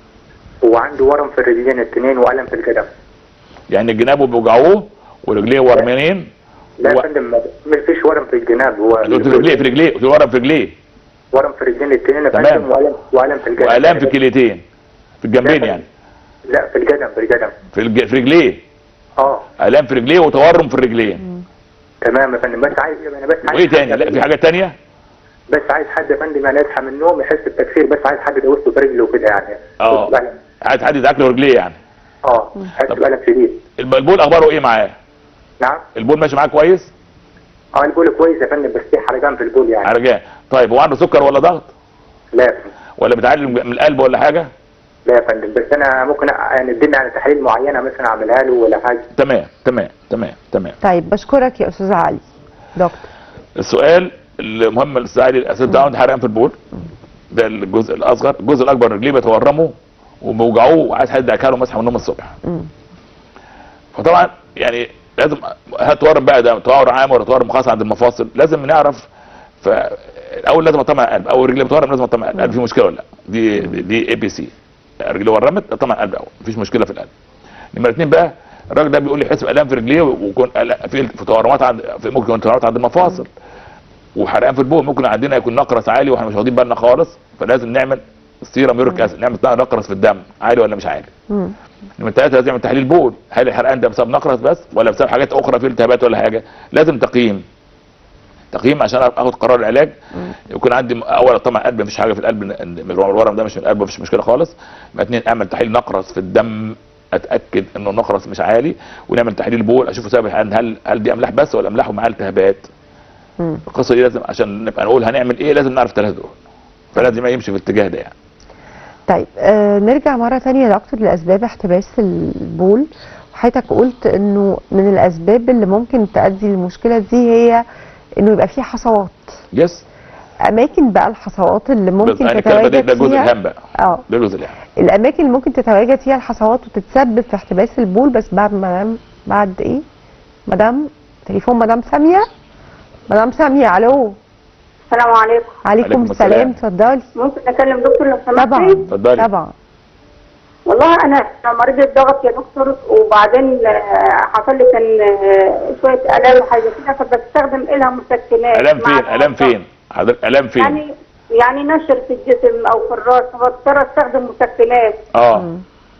وعنده ورم في الرجلين الاثنين والم في القدم. يعني جنابه بيوجعوه ورجليه ورمانين؟ لا يا فندم ما فيش ورم في الجناب، هو في رجليه في رجليه في ورم في رجليه. ورم في الرجلين الاثنين يا فندم والم والم في القدم. والام في الكليتين في الجنبين يعني؟ لا في القدم في القدم في الج... في رجليه. اه الام في رجليه وتورم في الرجلين. تمام يا فندم. بس عايز انا بس عايز وايه تاني؟ لا في حاجه ثانيه؟ بس عايز حد يا فندم يعني يصحى من النوم يحس بتكسير، بس عايز حد يدوسه برجله وكده يعني. اه عايز حد يدعك له رجليه يعني. اه حاسس بألم شديد. البول اخباره ايه معاه؟ نعم؟ البول ماشي معاه كويس؟ اه البول كويس يا فندم، بس في حرقان في البول يعني. حرقان. طيب هو عنده سكر ولا ضغط؟ لا يا فندم. ولا بيتعالج من القلب ولا حاجه؟ لا يا فندم، بس انا ممكن يعني اديني على تحاليل معينه مثلا اعملها له ولا حاجه. تمام تمام تمام تمام. طيب بشكرك يا استاذ علي. دكتور السؤال المهم الاستاذ علي الاسئله ده عنده حرقان في البول، ده الجزء الاصغر. الجزء الاكبر رجليه بيتورموا وبيوجعوه وعايز حد ياكله له مسحه من النوم الصبح. امم فطبعا يعني لازم هتورم بقى ده تورم عام ولا تورم خاص عند المفاصل، لازم نعرف. فالاول لازم اطمن على القلب، اول رجليه بتورم لازم اطمن على القلب في مشكله ولا لا. دي دي اي بي سي، رجليه ورمت اطمن على القلب الاول مفيش مشكله في القلب. نمره اثنين بقى الراجل ده بيقول لي حس بالام في رجليه ويكون في في تورمات عند في ممكن يكون تورمات عند المفاصل وحرقان في البول، ممكن عندنا يكون نقرس عالي واحنا مش واخدين بالنا خالص، فلازم نعمل سيرم يوريك اسيد، نعمل نقرس في الدم عالي ولا مش عالي. امم نمرة ثلاثة لازم نعمل تحليل بول، هل الحرقان ده بسبب نقرس بس ولا بسبب حاجات اخرى في التهابات ولا حاجه؟ لازم تقييم تقييم عشان اخد قرار العلاج. يكون عندي اولا طبعا قلب مفيش حاجه في القلب، الورم ده مش من القلب مفيش مشكله خالص. اثنين اعمل تحليل نقرس في الدم اتاكد انه النقرس مش عالي، ونعمل تحليل بول اشوف سبب هل هل دي املاح بس ولا املاح ومعاها التهابات. القصه دي لازم عشان نبقى نقول هنعمل ايه لازم نعرف الثلاثه دول، فلازم يمشي في الاتجاه ده يعني. طيب آه نرجع مره ثانيه يا دكتور لاسباب احتباس البول. حضرتك قلت انه من الاسباب اللي ممكن تؤدي للمشكله دي هي انه يبقى فيه حصوات. يس. اماكن بقى الحصوات اللي ممكن يعني تتواجد ده, ده جزء فيها الهام بقى. اه ده جزء الهام. الاماكن اللي ممكن تتواجد فيها الحصوات وتتسبب في احتباس البول، بس بعد مدام بعد ايه؟ مدام تليفون مدام ساميه. مدام ساميه الو. السلام عليكم. عليكم, عليكم السلام، اتفضلي. ممكن اكلم دكتور لو سمحتي؟ طبعا اتفضلي. طبعا. والله انا مريضة ضغط يا دكتور، وبعدين حصل لي كان شويه الام وحاجه كده، فبستخدم لها مسكنات. الام فين؟ الام فين؟ حضرتك الام فين؟ يعني يعني نشر في الجسم او في الراس، فبضطر استخدم مسكنات. اه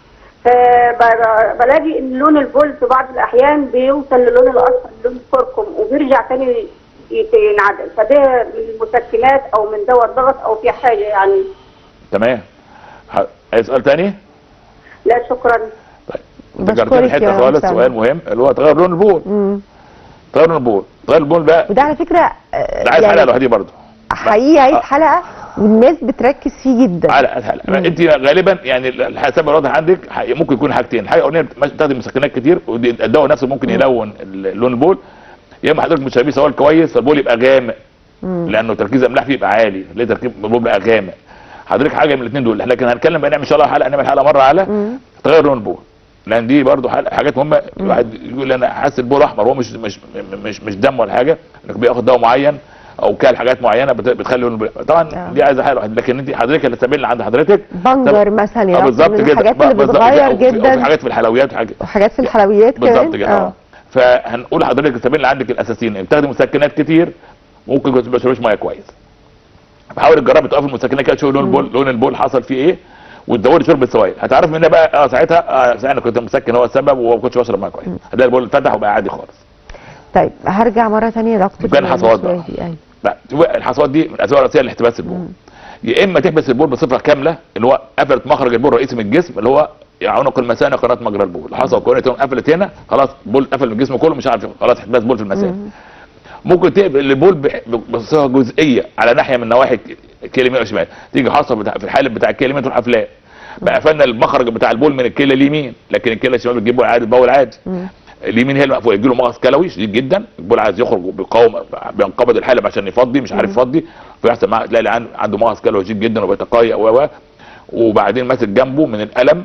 فبلاقي ان لون البول في بعض الاحيان بيوصل للون الاصفر، لون الكركم، وبيرجع تاني ينعدل، فده من المسكنات او من دواء الضغط او في حاجه يعني. تمام. عايز سؤال تاني؟ لا شكرا. طيب ذكرتني حته خالص، سؤال مهم اللي هو تغير لون البول. امم تغير لون البول، تغير البول بقى وده على فكره ده عايز حلقه لوحدها برضه. حقيقي عايز حلقه والناس بتركز فيه جدا. حلقه حلقه انت غالبا يعني الحساب الواضح عندك ممكن يكون حاجتين، الحاجه الاولانيه بتستخدم مسكنات كتير والدواء نفسه ممكن يلون لون البول، يا اما حضرتك مش شايفيه سوائل كويس فالبول يبقى غامق لانه تركيز الاملاح فيه يبقى عالي، ليه تركيز البول بقى غامق. حضرتك حاجه من الاثنين دول، لكن هنتكلم بقى نعمل ان شاء الله حلقه، نعمل حلقه مره على تغير لون البول، لان دي برضو حاجات مهمه. الواحد يقول انا حاسس البول احمر، هو مش مش مش مش دم ولا حاجه، انك بياخد دواء معين او كال حاجات معينه بتخلي لون البول طبعا آه. دي عايزه حاجه واحده، لكن انت حضرتك اللي السبيل اللي عند حضرتك بنجر مثلا اه بالظبط كده، الحاجات اللي بتغير جدا، وفي حاجات في الحلويات وحاجات وحاجات في الحلويات كمان بالظبط كده. اه فهنقول لحضرتك السبيل اللي عندك الاساسيين، بتاخدي مسكنات كتير ممكن ما تشربيش ميه كويس، فحاول تجربي توقفي المسكنات كده تشوفي لون البول لون البول حصل فيه ايه، وتدوري شرب السوائل هتعرف منها بقى اه ساعتها اه ساعتها كنت مسكن هو السبب وما كنتش بشرب ميه كويس، هتلاقي البول اتفتح وبقى عادي خالص. طيب هرجع مره ثانيه يا دكتور. كان حصوات بقى. لا الحصوات دي من الاسباب الرئيسيه لاحتباس البول. يا اما تحبس البول بصفه كامله اللي هو قفلت مخرج البول الرئيسي من الجسم اللي هو عنق المثانه قناه مجرى البول، الحصوه كونت قفلت هنا خلاص البول قفل من الجسم كله مش عارف خلاص احتباس بول في المثانه. ممكن تقفل البول بصفه جزئيه على ناحيه من نواحي الكلى اليمين والشمال، تيجي حصوه في الحالب بتاع الكلى اليمين تروح قافلاه، بقى قفلنا المخرج بتاع البول من الكلى اليمين، لكن الكلى الشمال بتجيب عادي البول عادي. اليمين هي المقفوله، يجي له مغص كلوي شديد جدا، البول عايز يخرج وبيقاوم بينقبض الحالب عشان يفضي مش عارف يفضي، فيحصل معاه تلاقي عنده مغص كلوي شديد جدا وبيتقيأ و وبعدين ماسك جنبه من الالم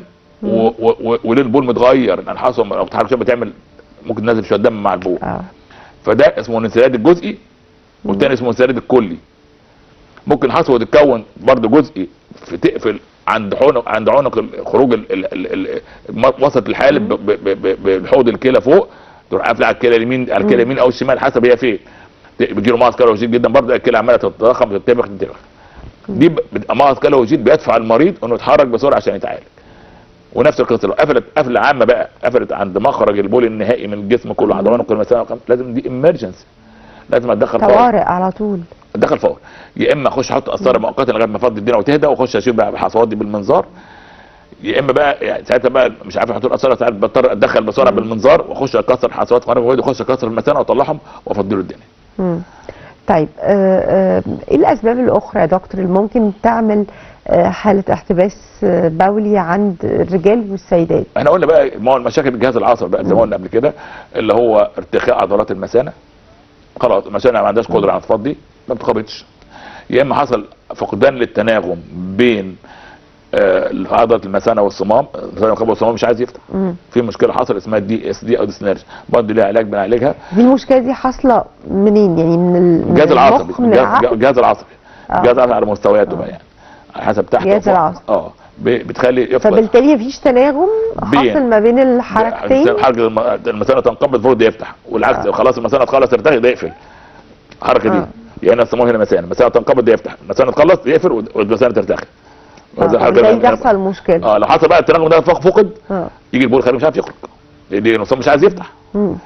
ولون البول متغير لان حصل لو بتحرك بتعمل ممكن تنزل شويه دم مع البول. آه. فده اسمه الانسداد الجزئي والثاني اسمه الانسداد الكلي. ممكن حصوه تتكون برضه جزئي تقفل عند عنق عند عنق خروج وسط الحالب بحوض الكلى فوق، تروح قافله على الكلى اليمين على الكلى اليمين او الشمال حسب هي فين، بيجي له مغص كلوي شديد جدا برضه الكلى عماله تتضخم تتنفخ تتنفخ. دي بتبقى مغص كلوي شديد بيدفع المريض انه يتحرك بسرعه عشان يتعالج. ونفس القصه لو قفلت قفله عامه بقى قفلت عند مخرج البول النهائي من الجسم كله عند عنق المثانه لازم دي امرجنسي، لازم اتدخل فورا طوارئ على طول اتدخل فورا، يا اما اخش احط قسطره مؤقته لغايه ما افضي الدنيا وتهدى واخش اشيل بقى الحصوات دي بالمنظار، يا اما بقى يعني ساعتها بقى مش عارف احط القسطره ساعات بضطر اتدخل بسرعه بالمنظار واخش اكسر الحصوات واخش اكسر المثانه واطلعهم وافضي له الدنيا. امم طيب آه آه ايه الاسباب الاخرى يا دكتور اللي ممكن تعمل آه حاله احتباس بولي عند الرجال والسيدات؟ احنا قلنا بقى ما هو المشاكل الجهاز العصبي بقى زي ما قلنا قبل كده اللي هو ارتخاء عضلات المثانه، خلاص المثانه ما عندهاش قدره على تفضي ما بتخبطش، يا اما حصل فقدان للتناغم بين آه عضله المثانه والصمام، المثانه والصمام مش عايز يفتح، مم. في مشكله حصل اسمها دي اس دي او ديسنرجي برضه ليها علاج بنعالجها. دي المشكله دي حاصله منين يعني؟ من الجهاز العصبي الجهاز العصبي الجهاز العصبي على مستوياته بقى يعني على حسب تحت الجهاز العصبي اه بتخلي يفقد، فبالتالي مفيش تناغم حاصل ما بين الحركتين، حركه المثانه تنقبض المفروض يفتح والعكس، آه. خلاص المثانه تخلص ترتخي ده يقفل الحركه دي، آه. يعني الصمام هنا مثانه المثانه تنقبض ده يفتح، المثانه تخلص يقفل والمثانه ترتخي. اه يحصل مشكله. اه لو حصل بقى التناغم ده فقد آه. يجي البول خارج مش عارف يخرج لان الصمام مش عايز يفتح. امم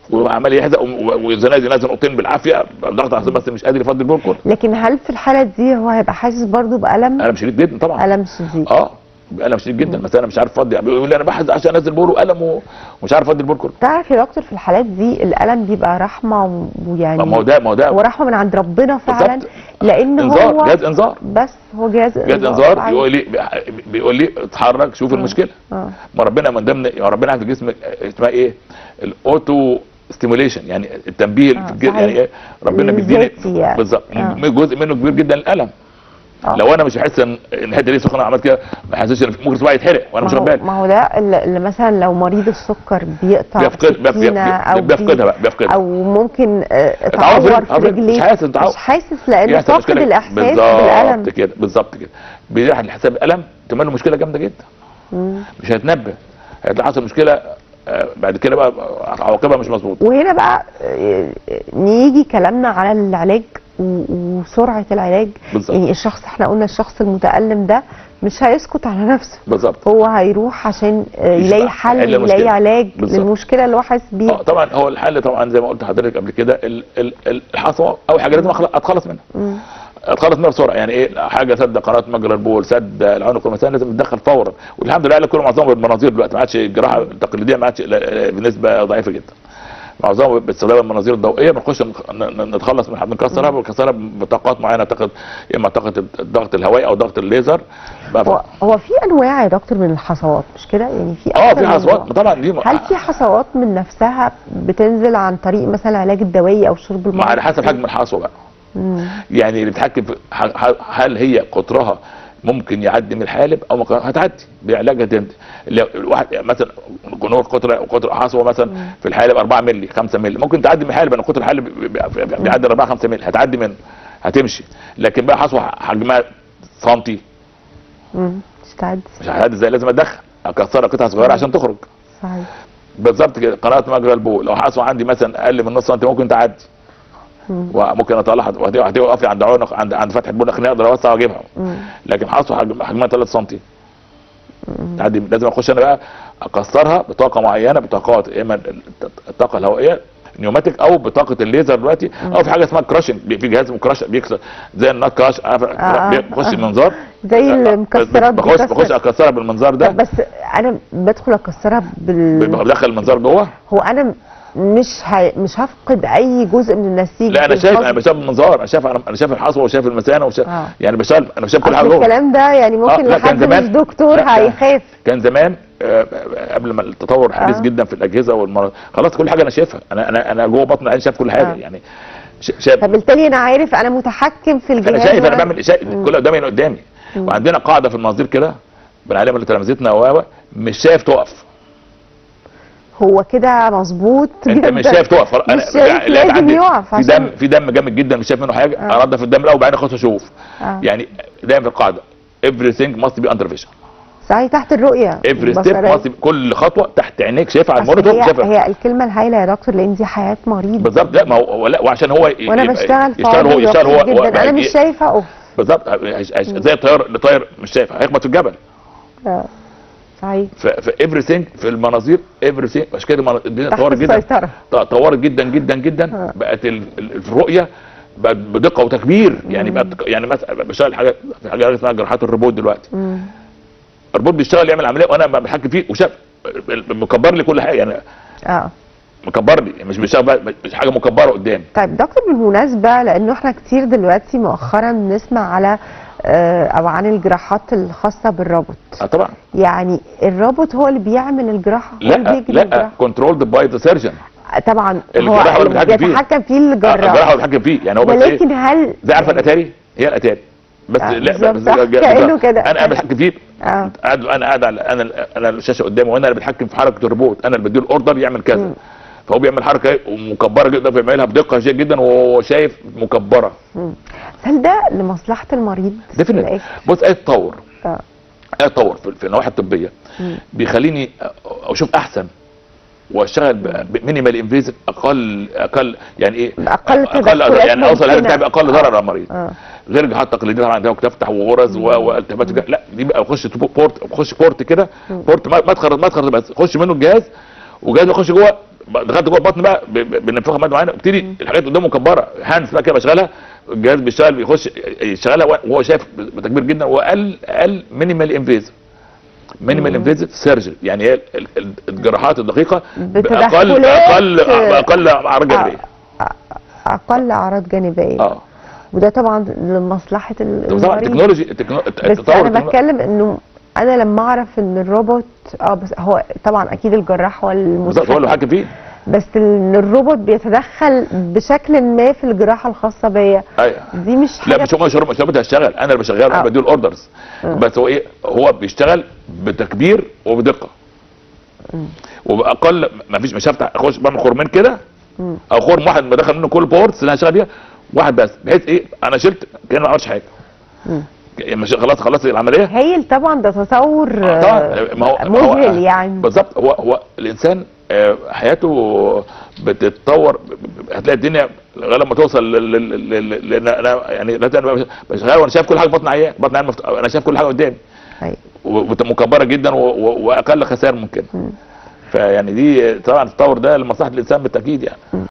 وعمال يحزق وزنازل نازل نقطتين بالعافيه ضغط على بس مش قادر يفضي البول كله. لكن هل في الحاله دي هو هيبقى حاسس برضه بالم؟ الم شديد جدا طبعا. الم شديد. اه الم شديد جدا، بس انا مش عارف افضي، بيقول لي انا بحزق عشان انزل بول والم ومش عارف افضي البول كله. تعرف يا دكتور في الحالات دي الالم بيبقى رحمه ويعني ما هو ده ما هو ده ورحمه من عند ربنا فعلا، بالظبط. لان انذار، هو جهاز انذار، بس هو جهاز جهاز انذار بيقول لي بيقول لي اتحرك شوف المشكله. اه ما ربنا من ضمن ربنا عند الجسم اسمها ايه؟ الاوتو ستيموليشن، يعني التنبيه آه في الجسم، يعني ايه ربنا بيديني يعني. بالظبط. آه. جزء منه كبير جدا الالم. آه. لو انا مش بحس ان الحته دي سخنه عملت كده ما احسش ان ممكن صباعي يتحرق وانا مش ما هو, واخد بالي. ما هو ده اللي اللي مثلا لو مريض السكر بيقطع بيفقد سكينة او بيفقدها بقى بيفقدها او ممكن آه، اتعور اتعور في- في رجليه مش حاسس اتعور. مش حاسس لانه يحصل فاقد مشكلة. الاحساس بالظبط بالالم. كده بالظبط كده بيروح لحساب الالم تعمل له مشكله جامده جدا. مم. مش هيتنبه، هيطلع حصل مشكله آه، بعد كده بقى عواقبها مش مظبوطه. وهنا بقى آه، نيجي كلامنا على العلاج و- وسرعه العلاج. بالظبط. يعني الشخص احنا قلنا الشخص المتألم ده مش هيسكت على نفسه، بالظبط. هو هيروح عشان آه، يشوف يلاقي حل حل، للمشكلة. يلاقي علاج بالظبط. للمشكله اللي هو حاسس بيها. اه طبعا هو الحل طبعا زي ما قلت لحضرتك قبل كده ال- ال- ال- الحصوه اول حاجه لازم أخل- اتخلص منها. مم. اتخلص منها بسرعه، يعني ايه حاجه سد قناه مجرى البول، سد العنق والمثانه لازم تتدخل فورا، والحمد لله كل معظمهم بالمناظير دلوقتي ما عادش الجراحه التقليديه ما عادش بنسبه ضعيفه جدا. معظمهم باستخدام المناظير الضوئيه بنخش نخ- ن- نتخلص منها، بنكسرها بنكسرها بطاقات معينه، طاقه اما طاقه الضغط الهوائي او ضغط الليزر. بقى هو هو في انواع يا دكتور من الحصوات مش كده؟ يعني في اه أكتر في من حصوات نوع. طبعا دي هل في حصوات من نفسها بتنزل عن طريق مثلا العلاج الدوائي او شرب الميه؟ على حسب حجم الحصوه بقى. مم. يعني اللي بيتحكم في ح- ح- هل هي قطرها ممكن يعدي من الحالب او ممكن هتعدي بعلاجها تنتهي. لو الواحد مثلا جنور قطر قطر حصوه مثلا في الحالب أربعة مللي خمسة مللي ممكن تعدي من الحالب، لان قطر الحالب بي- بي- بي- بيعدي أربعة خمسة مللي هتعدي منه هتمشي. لكن بقى حصوه حجمها سنتي مم. مش تعدي. مش هتعدي ازاي، لازم ادخل اكسرها قطع صغيره عشان تخرج. صحيح. بالظبط كده. قناه مجرى البول لو حصوه عندي مثلا اقل من نص سنتي ممكن تعدي، مم. وممكن اطلعها وهتقف لي عند عنق عند عند فتحه بول اخني اقدر اوسع واجيبها. مم. لكن حصوه حجم- حجمها ثلاثة سم تعدي، لازم اخش انا بقى اكسرها بطاقه معينه، بطاقات يا اما الطاقه الهوائيه نيوماتيك او بطاقه الليزر دلوقتي، او في حاجه اسمها كراشنج، في جهاز اسمه كراش بيكسر زي النات كراش، آه. بيخش المنظار زي المكسرات بخش بتكسر. بخش اكسرها بالمنظار طب ده، بس انا بدخل اكسرها بال بدخل المنظار جوه. هو انا مش ه... مش هفقد اي جزء من النسيج. لا انا شايف انا بالحظ. بشايف المنظار، انا شايف انا شايف الحصوه وشايف المثانه وشايف آه. يعني بشايف انا شايف كل أصل حاجه جوه. الكلام ده يعني ممكن آه، لا، كان لحد زمان- مش دكتور لا، كان- هيخاف. كان زمان آه، قبل ما التطور حديث آه. جدا في الاجهزه والمرض خلاص كل حاجه انا شايفها، انا انا انا جوه بطن العين شايف كل حاجه. آه. يعني ش- شايف فبالتالي انا عارف انا متحكم في الجهاز. انا شايف انا وأنا- بعمل شايف كل قدامي هنا قدامي. وعندنا قاعده في المناظير كده بنعلمها لتلامذتنا و مش شايف تقف. هو كده مظبوط انت جدا. مش شايف تقف مش شايف لا، لازم عندي يقف في عشان دم في دم جامد جدا مش شايف منه حاجه، آه. انضف الدم الاول وبعدين اخش اشوف. آه. يعني دايما في القاعده everything must be under vision. صحيح تحت الرؤيه every step البصرية. must be كل خطوه تحت عينيك شايفها على أصل المونيتور هي, شايفها. هي الكلمه الهايله يا دكتور لان دي حياه مريض. بالظبط. لا ما هو لا وعشان هو ي- وانا يبقى- بشتغل في يشتغل هو عرض يشتغل هو دقيق هو- جدا انا مش شايفه اقف. بالظبط هيش- هيش- زي الطيار الطيار مش شايف هيخبط في الجبل. آه. صحيح. ف everything في المناظير everything عشان كده المنا- الدنيا تحت اتطورت جدا السيطرة. ط- اتطورت جدا جدا جدا. آه. بقت ال- ال- الرؤيه بقت بدقه وتكبير. يعني بقت يعني مثلا بشتغل حاجه في حاجه اسمها جراحات الروبوت دلوقتي. مم. الروبوت بيشتغل يعمل عمليه وانا بتحكم فيه وشاف مكبر لي كل حاجه يعني اه مكبر لي مش بيشتغل بقى- مش حاجه مكبره قدامي. طيب دكتور بالمناسبة لأنه احنا كتير دلوقتي مؤخرا نسمع على آه، أو عن الجراحات الخاصة بالروبوت. اه طبعا. يعني الروبوت هو اللي بيعمل الجراحة؟ هو اللي لا بيجري لا الجراحة؟ كنترولد باي ذا سيرجن. طبعا الجراحة هو هو اللي بيتحكم فيه. بيتحكم فيه الجراحه الجراح. هو بيتحكم فيه يعني هو بس ايه ولكن هل زي عارفه الاتاري هي الاتاري بس آه، لا بالظبط، بس صح، جا- كأنه بس كده. انا انا بتحكم فيه. اه قاعد انا قاعد على انا انا الشاشه قدامي وانا اللي بتحكم في حركه الروبوت، انا اللي بديله الاوردر يعمل كذا. مم. فهو بيعمل حركه مكبره جدا بيعملها بدقه شديده جدا وهو شايف مكبره. مم. هل ده لمصلحة المريض؟ في ديفينيت. الآخر؟ بص ايه التطور اه ايه التطور في في النواحي الطبيه مم. بيخليني اشوف احسن واشتغل بمينيمال انفيزيف اقل اقل يعني ايه أقل اقل تدخلات يعني اوصل الهدف ممكنة. بتاعي باقل ضرر على المريض. اه غير جراحات تقليديه طبعا عندها تفتح وغرز و- والتهابات الجهاز. لا دي بقى بخش بورت بخش بورت كده بورت مدخل مدخل بس خش منه الجهاز وجهاز يخش جوه دخلت جوه البطن بقى ب- ب- بنفخها ماده معينه، بتبتدي الحاجات قدامه مكبره، هاندز بقى كده بشغلها، الجهاز بيشتغل بيخش يشغلها وهو شايف بتكبير جدا، واقل اقل مينيمال انفيزيف مينيمال انفيزيف سيرجري، يعني هي ال- ال- الجراحات الدقيقه باقل بتدخلات، اقل باقل اعراض جانبيه. اقل اعراض جانبيه. اه وده طبعا لمصلحه ال- طبعا المريض. التكنولوجي التكنو- بس التطور انا التكنو- بتكلم انه انا لما اعرف ان الروبوت اه بس هو طبعا اكيد الجراح هو بالظبط هو اللي المتحكم، حاكم فيه. بس ان الروبوت بيتدخل بشكل ما في الجراحه الخاصه بيا، ايوه دي مش لا حاجه مش هو مش هو مش روبوت هيشتغل، انا اللي بشغله، انا آه. بديله الاوردرز، بس هو ايه هو بيشتغل بتكبير وبدقه وباقل ما فيش، مش هفتح اخش بعمل خرمين كده او خرم واحد بدخل منه كل بورتس اللي انا هشتغل بيها واحد بس، بحيث ايه انا شلت كأني ما عملتش حاجه. مش خلاص خلصت العمليه. هايل طبعا، ده تطور آه، طبعا ما هو ما هو- مذهل يعني. بالظبط هو هو الانسان آه، حياته بتتطور، هتلاقي الدنيا لغايه لما توصل لل- لل- لل- لان انا يعني دلوقتي انا بشتغل وانا شايف كل حاجه في بطن عيان، بطن عيان مفت- انا شايف كل حاجه قدامي أيوة. ومكبره جدا و- و- واقل خسائر ممكنه. فيعني دي طبعا التطور ده لمصلحه الانسان بالتاكيد يعني.